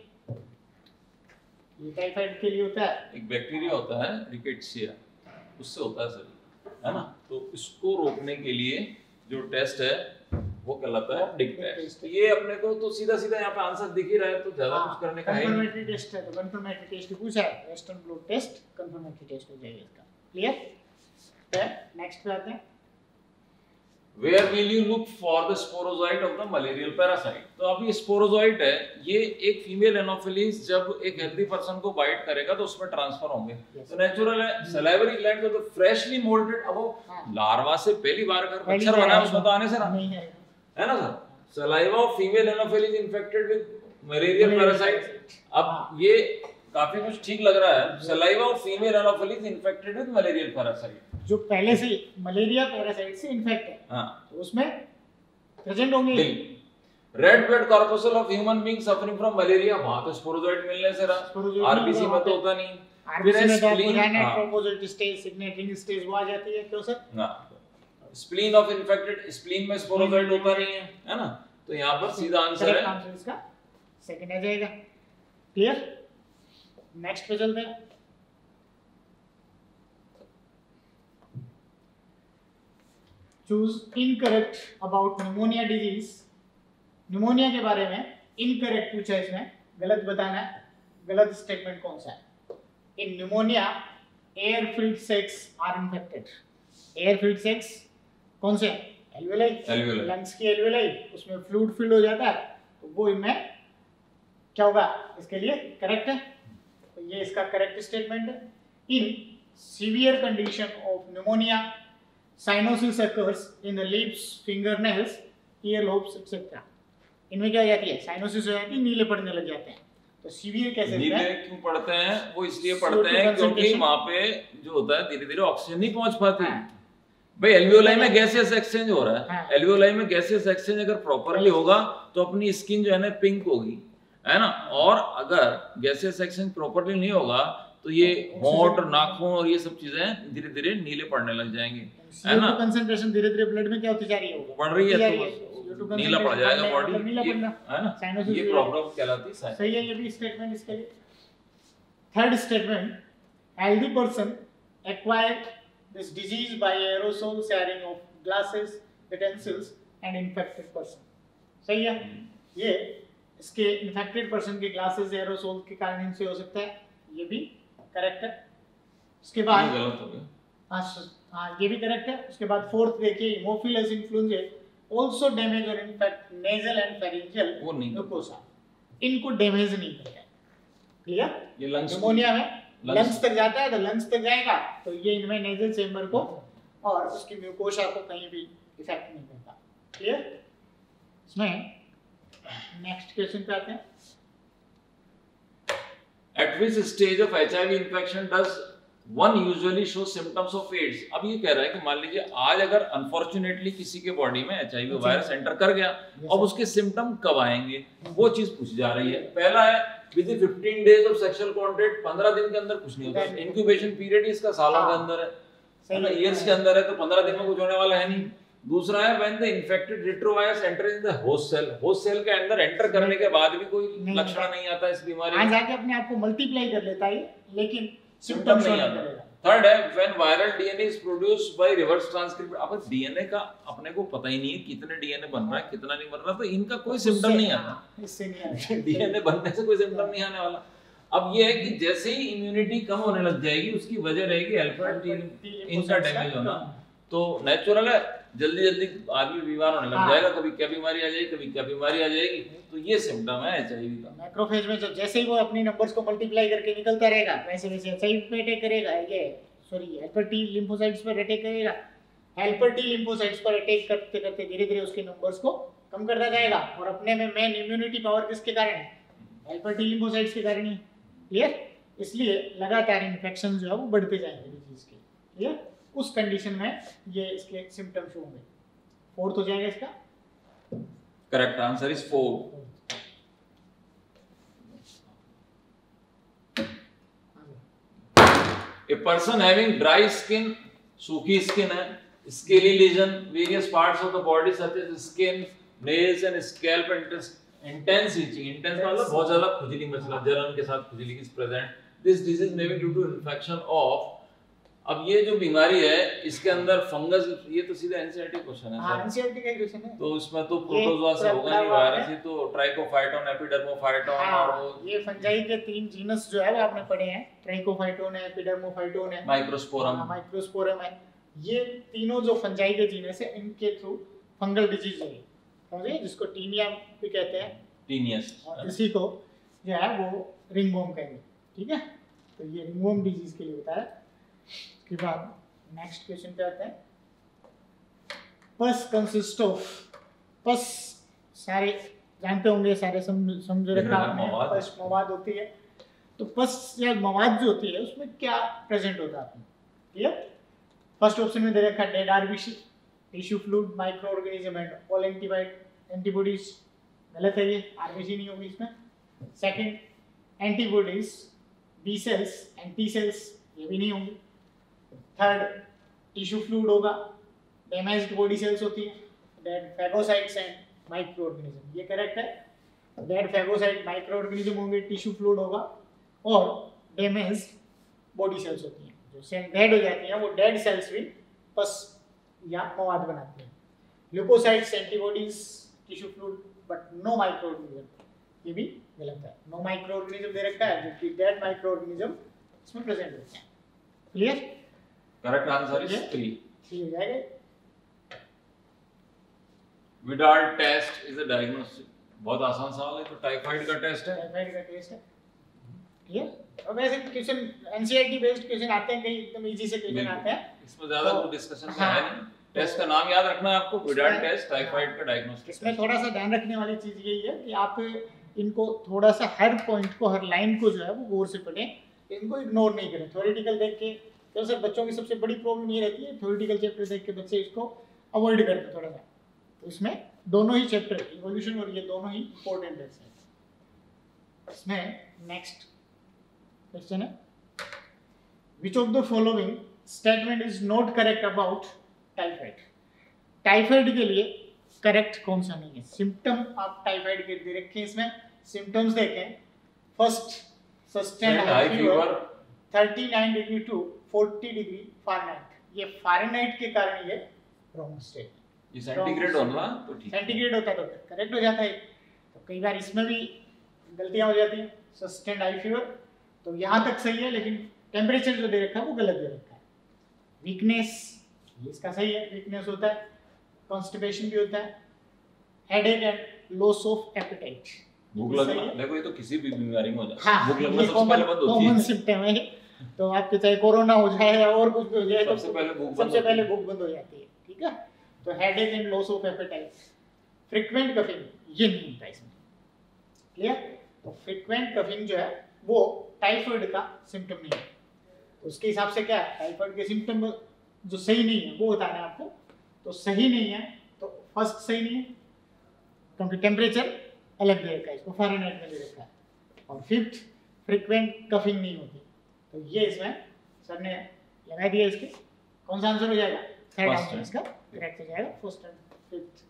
ये टाइफाइड के लिए होता है। एक बैक्टीरिया होता है रिकेट्सिया, उससे होता है सर, है ना? तो इसको रोकने के लिए जो टेस्ट है वो कहलाता है डिक टेस्ट। ये अपने को तो सीधा सीधा यहाँ पे आंसर दिख ही रहा है, तो ज्यादा कुछ करने का है नहीं। कंफर्मेटरी टेस्ट है, तो कंफर्मेटरी टेस्ट पूछा है, western blot test confirmatory test हो जाएगा इसका। क्लियर? नेक्स्ट पे आते हैं। Where will you look for the sporozoite of the malarial parasite? तो अब ये स्पोरोजोइट है, ये एक फीमेल एनोफिलीज जब एक हेल्दी पर्सन को बाइट करेगा तो उसमें ट्रांसफर होंगे। yes. तो नेचुरल है सलाइवरी ग्लैंड जो तो फ्रेशली मोल्डेड, अब वो लार्वा से पहली बार अगर मच्छर बना है उसमें तो आने से ना है ना sir. Saliva of female anopheles infected with malarial parasite. अब ये काफी कुछ ठीक लग रहा है। Saliva of female anopheles infected with malarial parasite, जो पहले से मलेरिया पैरासाइट से इन्फेक्ट है, हाँ, तो उसमें प्रेजेंट होंगे। Red blood corpuscle of human being suffering from malaria, वहां तो स्पोरोजोइट मिलने से रहा। आरबीसी में तो होता नहीं। आरबीसी में तो पुराने ट्रोपोजोइट स्टेज, सिग्नेटिंग स्टेज वो आ जाती है। क्यों सर? हां, स्प्लीन ऑफ इन्फेक्टेड, स्प्लीन में स्पोरोजोइट होता नहीं है, है ना? तो यहां पर सीधा आंसर है, आंसर इसका सेकंड आ जाएगा। क्लियर? नेक्स्ट पे चलते हैं। Choose incorrect about pneumonia disease. Pneumonia के बारे में इनकरेक्ट पूछा है इसमें, गलत बताना है। गलत स्टेटमेंट कौन सा है? In pneumonia air filled sacs are infected. Air filled sacs कौन से? एल्वियोलाई, लंग्स की एल्वियोलाई, उसमें फ्लूइड फिल्ड हो जाता है, तो वो इनमें क्या होगा? इसके लिए करेक्ट है। तो ये इसका करेक्ट स्टेटमेंट है। In severe condition of pneumonia cyanosis occurs in the lips, fingernails, earlobes, et cetera. इनमें क्या हो जाती है? साइनोसिस हो जाती है, नीले पड़ने लग जाते हैं। तो सीवियर कैसे नीले क्यों पड़ते हैं? वो इसलिए पड़ते हैं क्योंकि वहाँ पे जो होता है धीरे धीरे ऑक्सीजन नहीं पहुंच पाती। भाई एल्वियोलाई में गैसियस एक्सचेंज हो रहा है। एल्वियोलाई में गैसियस एक्सचेंज अगर प्रॉपरली होगा तो अपनी स्किन जो है ना पिंक होगी, है ना? और अगर गैसियस एक्सचेंज प्रॉपरली नहीं होगा तो ये होंठ, नाखून और ये सब चीजें धीरे धीरे नीले पड़ने लग जाएंगे, है ना? कंसंट्रेशन धीरे धीरे ब्लड में क्या होती जा रही है? वो बढ़ रही है, तो नीला पड़ जाएगा बॉडी, है ना? ये प्रॉब्लम कहलाती है। सही है ये भी स्टेटमेंट इसके लिए। Third statement, healthy person acquire this disease by aerosol sharing of glasses, utensils and infected person, सही है। ये इसके इन्फेक्टेड पर्सन के ग्लासेस एरोसोल के कारण इनसे हो सकता है, ये भी करेक्ट है। उसके बाद ये गलत हो गया, हाँ हाँ ये भी करेक्ट है। उसके बाद फोर्थ देखिए, हेमोफिलस इन्फ्लुएंजा आल्सो डैमेज और इन्फेक्ट नेजल एंड फेरिंजियल वो नहीं म्यूकोसा, इनको डैमेज नहीं करता है, क्लियर। ये लंग्स निमोनिया में lungs- लंग्स तक जाता है तो लंग्स तक जाएगा, तो ये इनमें नेजल चेंबर को और उसकी म्यूकोसा को कहीं भी इफेक्ट नहीं करता, क्लियर। इसमें नेक्स्ट क्वेश्चन पे आते हैं। At which stage of H I V infection does one usually show symptoms of AIDS? अब ये कह रहा है कि मान लीजिए आज अगर अनफॉर्चुनेटली किसी के बॉडी में H I V virus enter कर गया, अब उसके सिम्टम कब आएंगे, वो चीज पूछी जा रही है। पहला है within fifteen days of sexual contact, पंद्रह दिन के अंदर कुछ नहीं होता। इंक्यूबेशन पीरियड इसका सालों के अंदर है, ईयर्स के अंदर है, तो पंद्रह दिन में कुछ होने वाला है नहीं। दूसरा है when the infected retrovirus enter in the host cell, host cell के अंदर एंटर करने के बाद भी कोई लक्षण नहीं आता इस बीमारी में, में, जाके अपने आप को मल्टीप्लाई कर लेता है लेकिन सिम्टम सिम्टम नहीं आता। थर्ड है when viral DNA is produced by reverse transcription. अब डीएनए का अपने को पता ही नहीं है कितने डीएनए बन रहा है कितना नहीं बन रहा, तो इनका कोई सिम्टम नहीं आता, इससे नहीं आता डीएनए बनने से कोई सिम्टम नहीं आने वाला। अब ये है कि जैसे ही इम्यूनिटी कम होने लग जाएगी, उसकी वजह रहेगी अल्फा टी इनका डैमेज होना, तो नेचुरल है जल्दी जल्दी आदमी बीमार होने लग जाएगा, कभी क्या बीमारी आ जाएगी कभी क्या बीमारी आ जाएगी, तो ये सिम्टम है एचआईवी का। मैक्रोफेज में जो जैसे ही वो अपनी नंबर्स को मल्टीप्लाई करके निकलता रहेगा, वैसे वैसे एचआईवी पे अटैक करेगा, ये सॉरी हेल्पर टी लिम्फोसाइट्स पर अटैक करेगा, हेल्पर टी लिम्फोसाइट्स पर अटैक करते करते धीरे धीरे उसके नंबर्स को कम करता जाएगा, और अपने में मेन इम्यूनिटी पावर किसके कारण है, हेल्पर टी लिम्फोसाइट्स के कारण ही, क्लियर। इसलिए लगातार इन्फेक्शन जो है वो बढ़ते जाएंगे डिजीज के, क्लियर। उस कंडीशन में ये इसके सिम्टम शो होंगे। फोर्थ हो जाएगा इसका, correct answer is four. A person having dry skin, सूखी स्किन है, scaly lesion, various parts of the body such as skin, nails and scalp, intense itching, intense मतलब बहुत ज़्यादा खुजली मतलब जलन के साथ खुजली is present. This disease may be due to infection of, अब ये जो बीमारी है इसके अंदर फंगस, ये तो सीधा एनसीईआरटी क्वेश्चन है हाँ एनसीईआरटी का क्वेश्चन है, तो इसमें तो प्रोटोजोआ से होगा नहीं वायरस, ये तो ट्राइकोफाइटोन, एपिडर्मोफाइटोन हाँ, और वो ये फंजाई के तीन जीनस जो है वो आपने पढ़े हैं, ट्राइकोफाइटोन है, एपिडर्मोफाइटोन है, माइक्रोस्पोरम माइक्रोस्पोरम है, ये तीनों जो फंजाई के जीनस है इनके थ्रू फंगल डिजीज है, समझे, जिसको टीनिया भी कहते हैं, टीनियस, और इसी को जो है वो रिंगवॉर्म कहेंगे, ठीक है। तो ये रिंगवॉर्म डिजीज के लिए बताया। के बाद नेक्स्ट क्वेश्चन पे आते हैं। पस कंसिस्ट ऑफ, पस सारे जानते होंगे, सारे समझ समझ रखा आपने, पस मवाद होती है, तो पस या मवाद जो होती है उसमें क्या प्रेजेंट होता है आपने, क्लियर। फर्स्ट ऑप्शन में दे रखा है dead RBC, tissue fluid, micro organism and all antibiotic antibodies, गलत है, ये आरबीसी नहीं होगी इसमें। Second antibodies, B cells and T cells, ये भी नहीं होंगी। थर्ड टिश्यू फ्लूइड होगा, डैमेज्ड बॉडी सेल्स होती हैं, dead phagocytes and micro organism, ये करेक्ट है। डेड फैगोसाइट माइक्रो ऑर्गेनिज्म होंगे, टिश्यू फ्लूइड होगा, और डैमेज्ड बॉडी सेल्स होती हैं, जो सेल डेड हो जाती हैं वो डेड सेल्स भी पस या मवाद बनाते हैं। Leucocytes, antibodies, tissue fluid, but no micro organism, ये भी गलत है। नो माइक्रो ऑर्गेनिज्म दे रखा है, जबकि डेड माइक्रो ऑर्गेनिज्म इसमें प्रेजेंट होते हैं, clear. Correct answer is three. Three हो जाएगा। Widal test is a diagnostic, बहुत आसान सवाल है, तो टाइफाइड का टेस्ट है, टाइफाइड का टेस्ट है, क्लियर। और वैसे क्वेश्चन एनसीईआरटी बेस्ड क्वेश्चन आते हैं, कहीं एकदम इजी से क्वेश्चन आते हैं, इसमें ज्यादा तो, कोई डिस्कशन हाँ, है नहीं। टेस्ट का नाम याद रखना है आपको, विडाल टेस्ट, टाइफाइड का डायग्नोस्टिक। इसमें थोड़ा सा ध्यान रखने वाली चीज यही है कि आप इनको थोड़ा सा हर पॉइंट को, हर लाइन को जो है वो गौर से पढ़ें, इनको इग्नोर नहीं करें। थ्योरेटिकल देख के, तो सर बच्चों की सबसे बड़ी प्रॉब्लम ये रहती है, थ्योरेटिकल चैप्टर देख के बच्चे इसको अवॉइड करते हैं थोड़ा सा, तो इसमें दोनों ही चैप्टर, इवोल्यूशन और ये दोनों ही इंपॉर्टेंट है। इसमें नेक्स्ट क्वेश्चन है, which of the following statement is not correct about typhoid. Typhoid के लिए करेक्ट कौन सा नहीं है। सिम्टम आप टाइफाइड के दे रखे हैं, इसमें सिम्टम्स देखें। First sustain high fever thirty nine degree to forty degree Fahrenheit, ये फ़ारेनहाइट के कारण ये रॉन्ग स्टेट, ये सेंटीग्रेड होना तो ठीक, सेंटीग्रेड होता तो करेक्ट हो जाता है। तो कई बार इसमें भी गलतियां हो जाती हैं। सस्टेंड हाई फीवर तो यहाँ तक सही है, लेकिन टेम्परेचर जो दे रखा है वो गलत दे रखा है। वीकनेस इसका सही है, वीकनेस होता है। कॉन्स्टिपेशन भी होता है। Headache and loss of appetite, भूख लगना, देखो ये तो किसी भी बीमारी में हो जाता है। हाँ, भूख लगना ये सबसे पहले बंद होती कॉमन है। सिम्टम है। तो आपके चाहे कोरोना हो जाए या और कुछ भी हो जाए तो सबसे पहले भूख बंद सबसे होती पहले है। भूख बंद हो जाती है। ठीक है, तो headache and loss of appetite. Frequent coughing ये नहीं होता इसमें, क्लियर। तो फ्रीक्वेंट कफिंग जो है वो टाइफाइड का सिम्टम नहीं है। तो उसके हिसाब से क्या है, टाइफाइड के सिम्टम जो सही नहीं है वो बताना है आपको। तो सही नहीं है तो फर्स्ट सही नहीं है क्योंकि टेम्परेचर अलग दे रखा है, इसको फ़ारेनहाइट में दे रखा है। और फिफ्थ फ्रीक्वेंट कफिंग नहीं होती। तो ये इसमें सर ने लगा दिया। इसके कौन सा आंसर हो जाएगा, थर्ड First आंसर है। इसका करेक्ट हो जाएगा, first and fifth.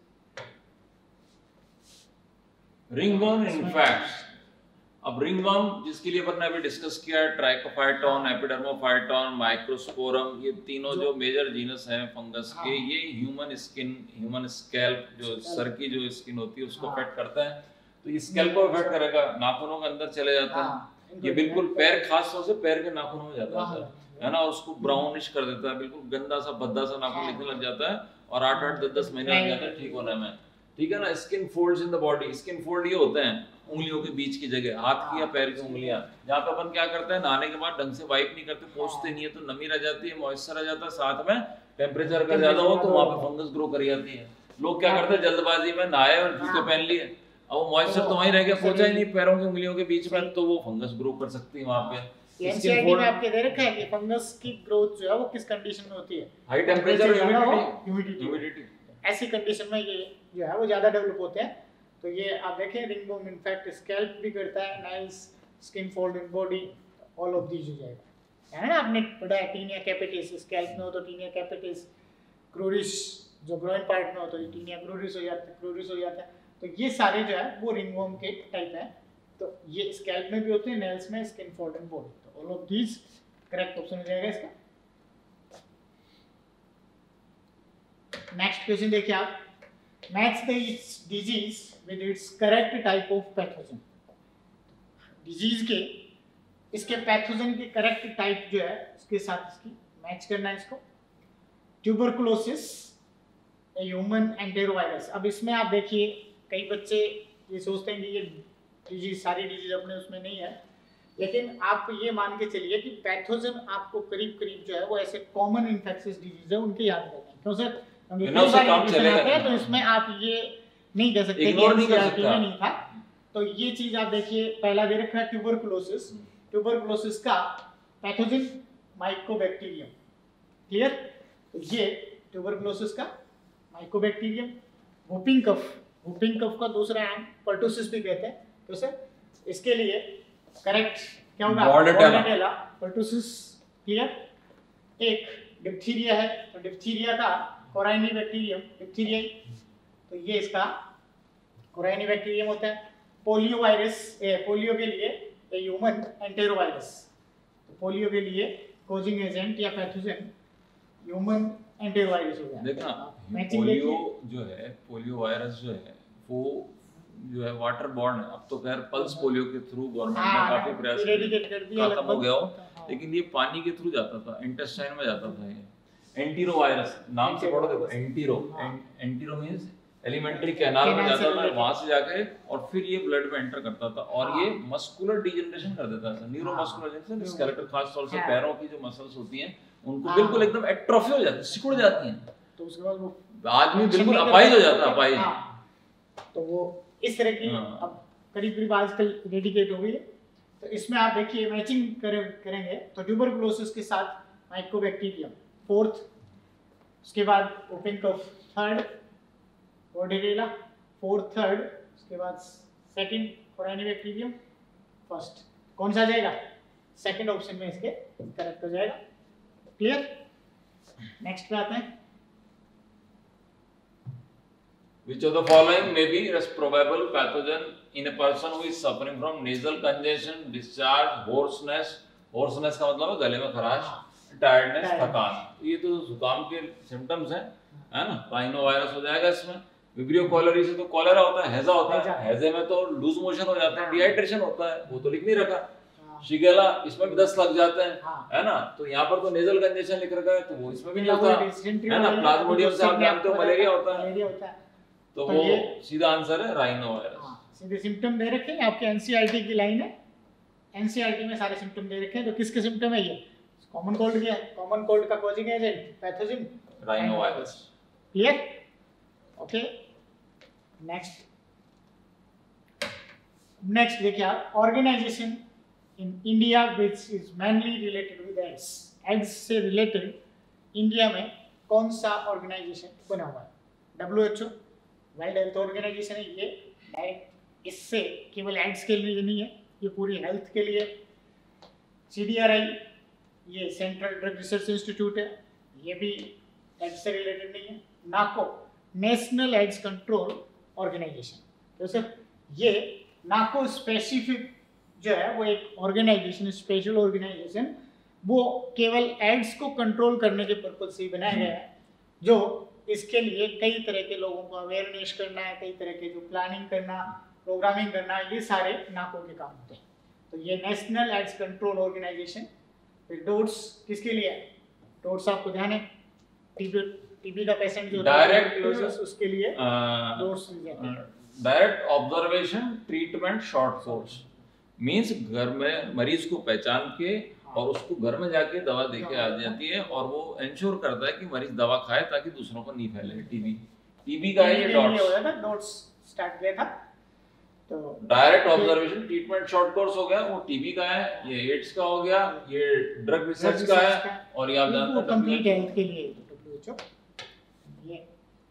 Ringworm infects. अब रिंगवर्म जिसके लिए अपन ने अभी डिस्कस किया है, ट्राइकोफाइटोन, एपिडर्मोफाइटोन, माइक्रोस्पोरम, ये तीनों जो मेजर जीनस हैं फंगस के, ये ह्यूमन स्किन, ह्यूमन स्कैल्प, जो सर की जो स्किन होती है उसको अफेक्ट करता है। तो ये स्कैल्प को अफेक्ट करेगा, नाखूनों के अंदर चले जाता है। ये बिल्कुल पैर, खास तौर से पैर के नाखूनों में जाता है सर, है ना, और उसको ब्राउनिश कर देता है, बिल्कुल गंदा सा भद्दा सा नाखून दिखने लग जाता है और आठ आठ दस दस महीने लग जाते हैं ठीक होने में। ठीक है ना। Skin folds in the body, skin fold ये होते हैं उंगलियों के बीच की जगह, हाथ की या पैर की उंगलियां, जहाँ पे अपन क्या करते हैं, नहाने के बाद ढंग से वाइप नहीं करते, पोंछते नहीं है, तो नमी रह जाती है, मॉइस्चर आ जाता है, साथ में टेम्परेचर अगर ज्यादा हो तो वहाँ पे फंगस ग्रो कर जाती है। लोग क्या करते हैं, जल्दबाजी में नहाए और जूते पहन लिए, अब वो मॉइस्चर तो वहीं रह गया, पोंछा ही नहीं पैरों की उंगलियों के बीच में, तो वो फंगस ग्रो कर सकती है वहाँ पे। एनसीईआरटी में आपके दे रखा है कि फंगस की ग्रोथ जो है वो किस कंडीशन में होती है, हाई टेम्परेचर, ह्यूमिडिटी ह्यूमिडिटी, ऐसी कंडीशन में ये जो है वो ज्यादा डेवलप होते हैं। तो ये आप देखें, रिंगवर्म इनफैक्ट स्कैल्प भी करता है, nails, skin fold in body, all of these हो जाएगा, है ना। आपने पढ़ा है टीनिया कैपिटिस, स्कैल्प में हो तो टीनिया कैपिटिस, क्रूरिस जो ग्रोइन पार्ट में हो तो टीनिया क्रूरिस हो जाता है, क्रूरिस हो जाता है। तो ये सारे जो है वो रिंगवर्म के टाइप हैं। तो ये स्कैल्प में भी होते हैं, नेल्स में, स्किन फोल्ड इन बॉडी। तो all of these correct option हो जाएगा इसका। नेक्स्ट क्वेश्चन देखिए आप, match the disease with its correct type of pathogen. Disease के इसके पैथोजन के करेक्ट टाइप जो है उसके साथ इसकी मैच करना है इसको। Tuberculosis, human enterovirus. अब इसमें आप देखिए कई बच्चे ये सोचते हैं कि ये डिजीज, सारी डिजीज अपने उसमें नहीं है, लेकिन आप ये मान के चलिए कि पैथोजन आपको करीब करीब जो है वो ऐसे कॉमन इन्फेक्शियस डिजीज है उनके याद रहते हैं। क्यों सर, क्योंकि कई सारी डिजीज आते हैं, तो इसमें आप ये नहीं कह सकते कि एनसीईआरटी में नहीं था। तो ये चीज आप देखिए, पहला दे रखा है ट्यूबरकुलोसिस। ट्यूबरकुलोसिस का पैथोजन माइकोबैक्टीरियम, क्लियर। तो ये ट्यूबरकुलोसिस का mycobacterium. Whooping cough, whooping cough का दूसरा नाम पर्टुसिस भी कहते हैं। तो सर इसके लिए करेक्ट क्या होगा, बॉर्डेटेला पर्टुसिस, क्लियर। एक डिप्थीरिया है, तो डिप्थीरिया का कोराइनी बैक्टीरियम, डिप्थीरिया, तो ये इसका कोराइनी बैक्टीरियम होता है। पोलियो वायरस, पोलियो के लिए ह्यूमन एंटेरोवायरस। तो पोलियो के लिए कोजिंग एजेंट या पैथोजन ह्यूमन एंटेरोवायरस हो गया। देखना मैचिंग पोलियो जो है, पोलियो वायरस जो है वो जो है वाटर बॉर्न है। अब तो खैर पल्स पोलियो के थ्रू गवर्नमेंट ने काफी प्रयास इरेडिकेट कर दिया, खत्म हो गया हो, हाँ। लेकिन ये पानी के थ्रू जाता था, इंटेस्टाइन में जाता था। ये एंटीरो वायरस नाम से पढ़ो, देखो entero, entero means alimentary canal में जाता था, वहां से जाके और फिर ये ब्लड में एंटर करता था और ये मस्कुलर डिजनरेशन कर देता था, न्यूरोमस्कुलर जैसे स्केलेटल, खास तौर से पैरों की जो मसल्स होती हैं उनको बिल्कुल एकदम एट्रोफी हो जाती है, सिकुड़ जाती हैं। तो उसके बाद वो आदमी बिल्कुल अपाहिज हो जाता है, अपाहिज। तो वो इस तरह की अब करीब करीब आजकल रेडिकेट हो गई है। तो इसमें आप देखिए मैचिंग करें करेंगे तो ट्यूबरकुलोसिस के साथ माइकोबैक्टीरियम फोर्थ, उसके बाद whooping cough third, Bordetella fourth third, उसके बाद सेकंड कोराइनी बैक्टीरियम फर्स्ट। कौन सा जाएगा, सेकंड ऑप्शन में इसके करेक्ट हो जाएगा, क्लियर। नेक्स्ट पे आते हैं, Which of the following may be a probable pathogen in a person who is suffering from nasal congestion, discharge, hoarseness, hoarseness का मतलब है गले में खराश, टायर्डनेस, थकान। ये तो जुकाम के सिम्टम्स हैं। है ना, राइनो वायरस हो जाएगा इसमें। विब्रियो कॉलरी से तो कॉलेरा होता है, हैजा होता हैजा। है, हैजे में तो लूज मोशन हो जाता है, हाँ। डिहाइड्रेशन होता है, वो तो लिख नहीं रखा। हाँ। शिगेला इसमें भी दस लग जाते हैं, हाँ। है ना, तो यहाँ पर तो नेजल कंजेशन लिख रखा है, तो वो इसमें भी नहीं या होता, कोई dysentery है ना। हो गई, प्लाज्मोडियम तो से आप उससे जानते हो आपको मलेरिया पता होता है, मलेरिया होता है। तो तो वो ये- सीधा आंसर है राइनो वायरस। हाँ, सीधे सिम्टम दे रखे हैं आपके एनसीईआरटी की लाइन है, एनसीईआरटी में सारे सिम्टम दे रखे हैं। तो किसके सिम्टम है ये? कॉमन कोल्ड के। कॉमन कोल्ड का causing agent pathogen rhinovirus. Clear? Okay, next next देखिए आप, organisation in India which is mainly related with AIDS. AIDS से रिलेटेड इंडिया में कौन सा ऑर्गेनाइजेशन बना हुआ है? W H O, world health organisation है ये। डायरेक्ट इससे केवल एड्स के लिए नहीं है, ये पूरी हेल्थ के लिए। सी डी आर आई, ये सेंट्रल ड्रग रिसर्च इंस्टीट्यूट है, ये भी एड्स से रिलेटेड नहीं है। NACO, national AIDS control organisation. तो सर ये नाको स्पेसिफिक जो है वो एक ऑर्गेनाइजेशन, स्पेशल ऑर्गेनाइजेशन, वो केवल एड्स को कंट्रोल करने के पर्पज से ही बनाया गया है, जो इसके लिए कई तरह के लोगों को अवेयरनेस करना है, कई तरह के जो प्लानिंग करना, प्रोग्रामिंग करना, ये सारे नाको के काम होते हैं। तो ये नेशनल एड्स कंट्रोल ऑर्गेनाइजेशन। फिर डोट्स किसके लिए है? डोट्स आपको ध्यान है, टीबी टीबी का पेशेंट जो डायरेक्ट उसके लिए डोट्स दी जाती है। Direct observation treatment short course means घर में मरीज को पहचान के और उसको घर में जाके दवा देके आ जाती है, और वो इंश्योर करता है कि मरीज दवा खाए ताकि दूसरों को नहीं फैले टीबी। टीबी का ये डॉट्स हो था, डॉट्स स्टार्ट किया था। तो direct observation treatment short course हो गया, वो टीबी का है, ये एड्स का हो गया, ये ड्रग रिसर्च का है, और ये आप जानते हैं कंप्लीट हेल्थ के लिए डब्ल्यूएचओ। ये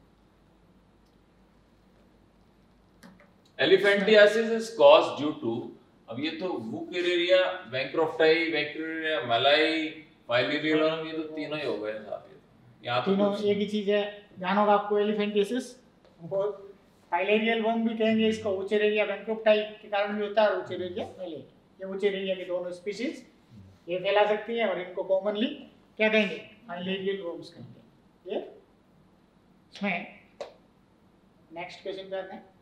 elephantiasis is caused due to, अब ये तो वुकेरिया, बैंक्रोफ्टाई, बैंक्रोरिया, मलाई, फाइलेरियलम, ये तो तीनों ही हो गए साहब। ये यहाँ तो तीनों एक ही चीज है, ध्यान होगा आपको। एलिफेंटियासिस हमको फाइलेरियल वर्म भी कहेंगे इसको, उचेरेरिया बैंक्रोफ्टाई के कारण भी होता है, और उचेरेरिया मैलेरिया, ये उचेरेरिया के दोनों स्पीशीज ये फैला सकती हैं, और इनको कॉमनली क्या कहेंगे? फाइलेरियल वर्म्स कहेंगे। ये इसमें नेक्स्ट क्वेश्चन पे आते हैं।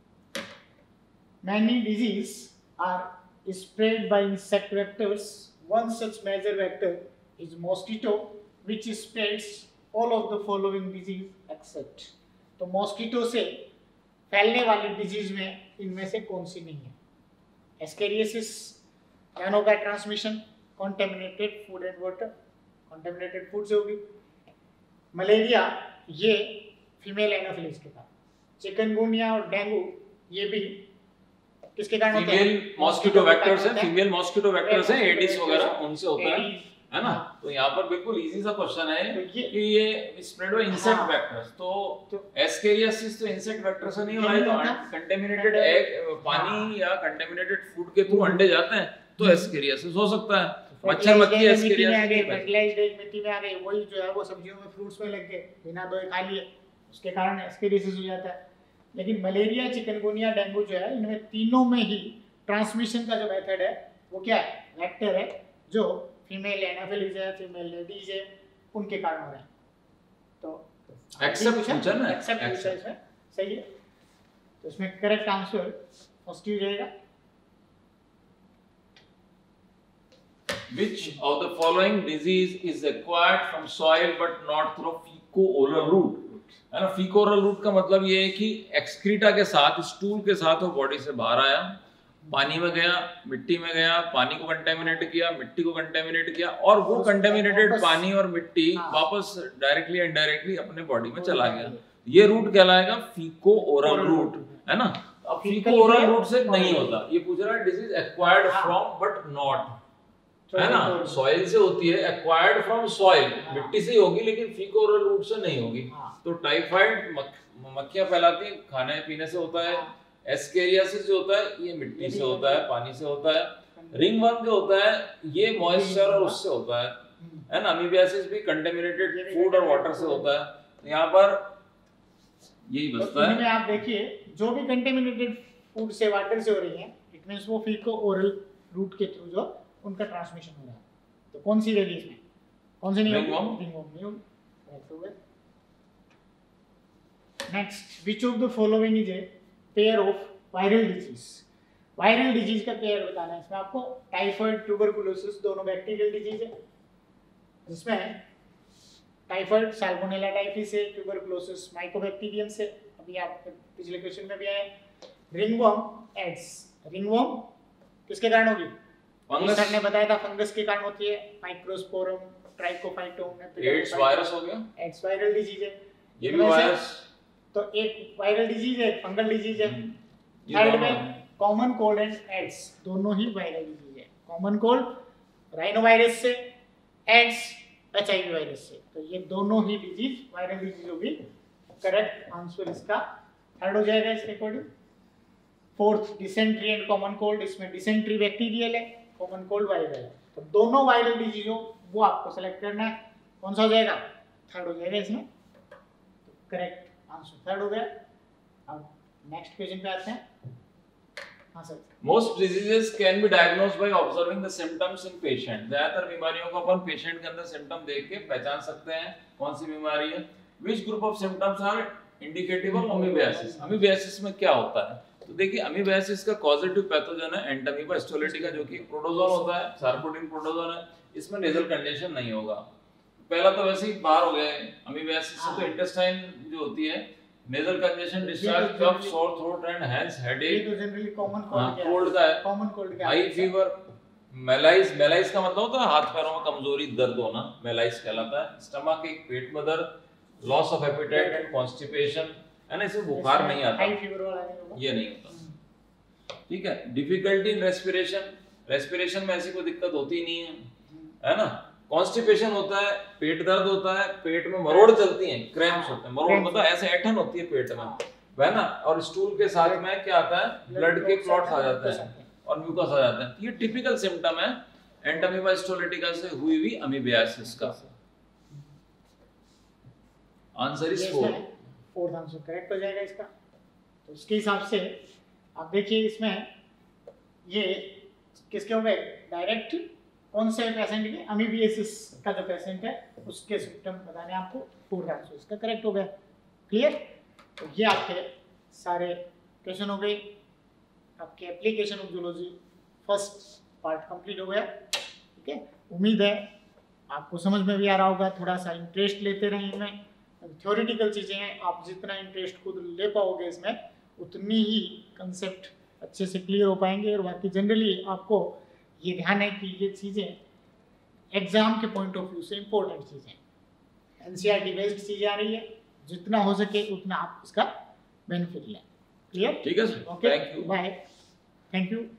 Many diseases are spread by insect vectors. One such major vector is mosquito, which spreads all of the following disease except. तो मॉस्किटो से फैलने वाली डिजीज में इनमें से कौन सी नहीं है? एस्केरियोसिस, यानो का transmission contaminated food and water, contaminated food से होगी। मलेरिया, ये फीमेल एनाफिलिस के कारण। चिकनगुनिया और डेंगू, ये भी किसके कारण होता है? फीमेल मॉस्किटो वेक्टर्स है, फीमेल मॉस्किटो वेक्टर्स है, एडिस वगैरह उनसे होता है, है ना। तो यहाँ पर बिल्कुल इजी सा क्वेश्चन है कि ये स्प्रेड बाय इंसेक्ट वेक्टर्स। तो एस्केरियोसिस तो इंसेक्ट वेक्टर से नहीं हो रहा है, तो कंटेमिनेटेड एग, पानी या कंटेमिनेटेड फूड के थ्रू अंडे जाते हैं, तो एस्केरियोसिस हो सकता है। मच्छर मक्खी एस्केरियोसिस, फर्टिलाइज्ड एग मिट्टी में आ गई, वही जो है वो सब्जियों में, फ्रूट्स में लग गए, बिना धोए खा लिए, उसके कारण एस्केरियोसिस हो जाता है। लेकिन मलेरिया, चिकनगुनिया, डेंगू जो है, इनमें तीनों में ही ट्रांसमिशन का जो मेथड है वो क्या है? वेक्टर है, जो फीमेल एनाफिलिस है, फीमेल लेडीज है, उनके कारण हो रहा है। तो एक्सेप्ट पूछा ना, एक्सेप्ट पूछा इसमें, सही है। तो इसमें करेक्ट आंसर फर्स्ट ही रहेगा। Which of the following disease is acquired from soil but not through fecal-oral route? है ना, fecal-oral route का मतलब ये है कि एक्सक्रीटा के साथ, स्टूल के साथ वो बॉडी से बाहर आया, पानी में गया, मिट्टी में गया, पानी को कंटेमिनेट किया, मिट्टी को कंटेमिनेट किया, और वो कंटेमिनेटेड पानी और मिट्टी वापस डायरेक्टली इनडायरेक्टली अपने बॉडी में चला गया। ये रूट कहलाएगा फीको-ओरल रूट, है ना। अब फीको-ओरल रूट से नहीं होता, ये पूछ रहा है disease acquired from but not, है ना। सॉइल से होती है, एक्वायर्ड फ्रॉम सॉइल, मिट्टी से ही होगी, लेकिन फीको-ओरल रूट से नहीं होगी। तो टाइफाइड मक्खियां फैलाती हैं, खाने पीने से होता है। एस्केरियोसिस जो होता है ये मिट्टी से होता है, पानी से होता है। रिंग वर्म जो होता है ये मॉइस्चर और उससे होता है, है ना। अमीबियासिस भी कंटेमिनेटेड फूड और वाटर से होता है। तो यहाँ पर यही बचता है। आप देखिए, जो भी कंटेमिनेटेड फूड से, वाटर से हो रही है, इट मींस वो फीको-ओरल रूट के थ्रू जो उनका ट्रांसमिशन हो रहा है। तो कौन सी रहेगी इसमें? कौन सी नहीं होगी? रिंग वर्म नहीं होगी। Next, which of the following is a pair of viral disease. Viral disease का पेयर बताना है इसमें आपको। टाइफाइड, ट्यूबरकुलोसिस दोनों बैक्टीरियल डिजीज है, जिसमें टाइफाइड सैल्मोनेला टाइफी से, ट्यूबरकुलोसिस माइकोबैक्टीरियम से, अभी आप पिछले क्वेश्चन में भी आए। रिंगवर्म एड्स, रिंगवर्म किसके कारण होगी? फंगस। सर ने बताया था फंगस के कारण होती है। माइक्रोस्पोरम, ट्राइकोफाइटोम, एड्स वायरस हो गया, एड्स वायरल डिजीज है। ये भी वायरस। तो एक वायरल डिजीज है, एक फंगल डिजीज है। ये थर्ड दोनों में कॉमन कोल्ड एंड एड्स, दोनों ही वायरल डिजीज है। कॉमन कोल्ड राइनो वायरस से, एड्स एचआईवी वायरस से, तो ये दोनों ही डिजीज वायरल डिजीज होगी। करेक्ट आंसर इसका थर्ड हो जाएगा इसके according. Fourth, dysentery and common cold, इसमें डिसेंट्री बैक्टीरियल है, कॉमन कोल्ड वायरल है। तो दोनों वायरल डिजीज हो वो आपको सेलेक्ट करना है, कौन सा हो जाएगा? थर्ड हो जाएगा इसमें। तो करेक्ट आंसर थर्ड हो गया। अब नेक्स्ट क्वेश्चन पे आते हैं। हाँ sir. Most diseases can be diagnosed by observing the symptoms in patient. ज्यादातर बीमारियों को अपन पेशेंट के अंदर सिम्टम देख के पहचान सकते हैं कौन सी बीमारी है। Which group of symptoms are indicative of amoebiasis. Amoebiasis में क्या होता है? तो देखिए, अमीबियासिस का कॉजेटिव पैथोजन है एंटामीबा हिस्टोलिटिका, जो कि प्रोटोजोन होता है, सार्कोटिन प्रोटोजोन है। इसमें नेजल कंजेशन नहीं होगा। पहला तो वैसे ही बाहर हो गया है। अमीबियासिस से तो इंटेस्टाइन जो होती है, nasal congestion, discharge, cough, sore throat and hands, ये हेडेक, तो जनरली कॉमन हाँ, कोल्ड कोल्ड का है, कॉमन कोल्ड का हाई फीवर, मेलाइज। मेलाइज का मतलब होता है हाथ पैरों में कमजोरी, दर्द होना, मेलाइज कहलाता है। स्टमक एक, पेट में दर्द, loss of appetite and constipation, है ना। इसमें बुखार नहीं आता, हाई फीवर वाला नहीं होगा, ये नहीं होता। ठीक है। डिफिकल्टी इन रेस्पिरेशन, रेस्पिरेशन में ऐसी कोई दिक्कत होती नहीं है, है ना। कॉन्स्टिपेशन होता है, पेट दर्द होता है, पेट में मरोड़ चलती हैं, क्रैम्प्स होते हैं। मरोड़ मतलब ऐसे ऐठन होती है पेट में, है ना। और स्टूल के साथ में क्या आता है, ब्लड के क्लॉट्स आ जाते हैं और म्यूकस आ जाते हैं। ये टिपिकल सिम्टम है एंटामीबा हिस्टोलिटिका से हुई हुई अमीबियासिस का। Answer is four. Fourth answer correct हो जाएगा इसका। तो उसके हिसाब से आप देखिए, इसमें ये किसके हो गए? डायरेक्ट कौन से पेशेंट के? अमीबियासिस का जो पेशेंट है उसके सिम्टम बताने आपको। फोर्थ आंसर इसका करेक्ट हो गया। क्लियर? तो ये आपके सारे क्वेश्चन हो गए। आपके application of zoology first part complete हो गया। ठीक है, उम्मीद है आपको समझ में भी आ रहा होगा। थोड़ा सा इंटरेस्ट लेते रहें इनमें। थ्योरेटिकल चीज़ें हैं, आप जितना इंटरेस्ट खुद ले पाओगे इसमें, उतनी ही कंसेप्ट अच्छे से क्लियर हो पाएंगे। और बाकी जनरली आपको ये ध्यान है कि ये चीज़ें एग्जाम के पॉइंट ऑफ व्यू से इम्पोर्टेंट चीज़ें, एनसीईआरटी बेस्ड चीज़ें आ रही है। जितना हो सके उतना आप इसका बेनिफिट लें। क्लियर? ठीक है sir, okay, thank you. Bye, thank you.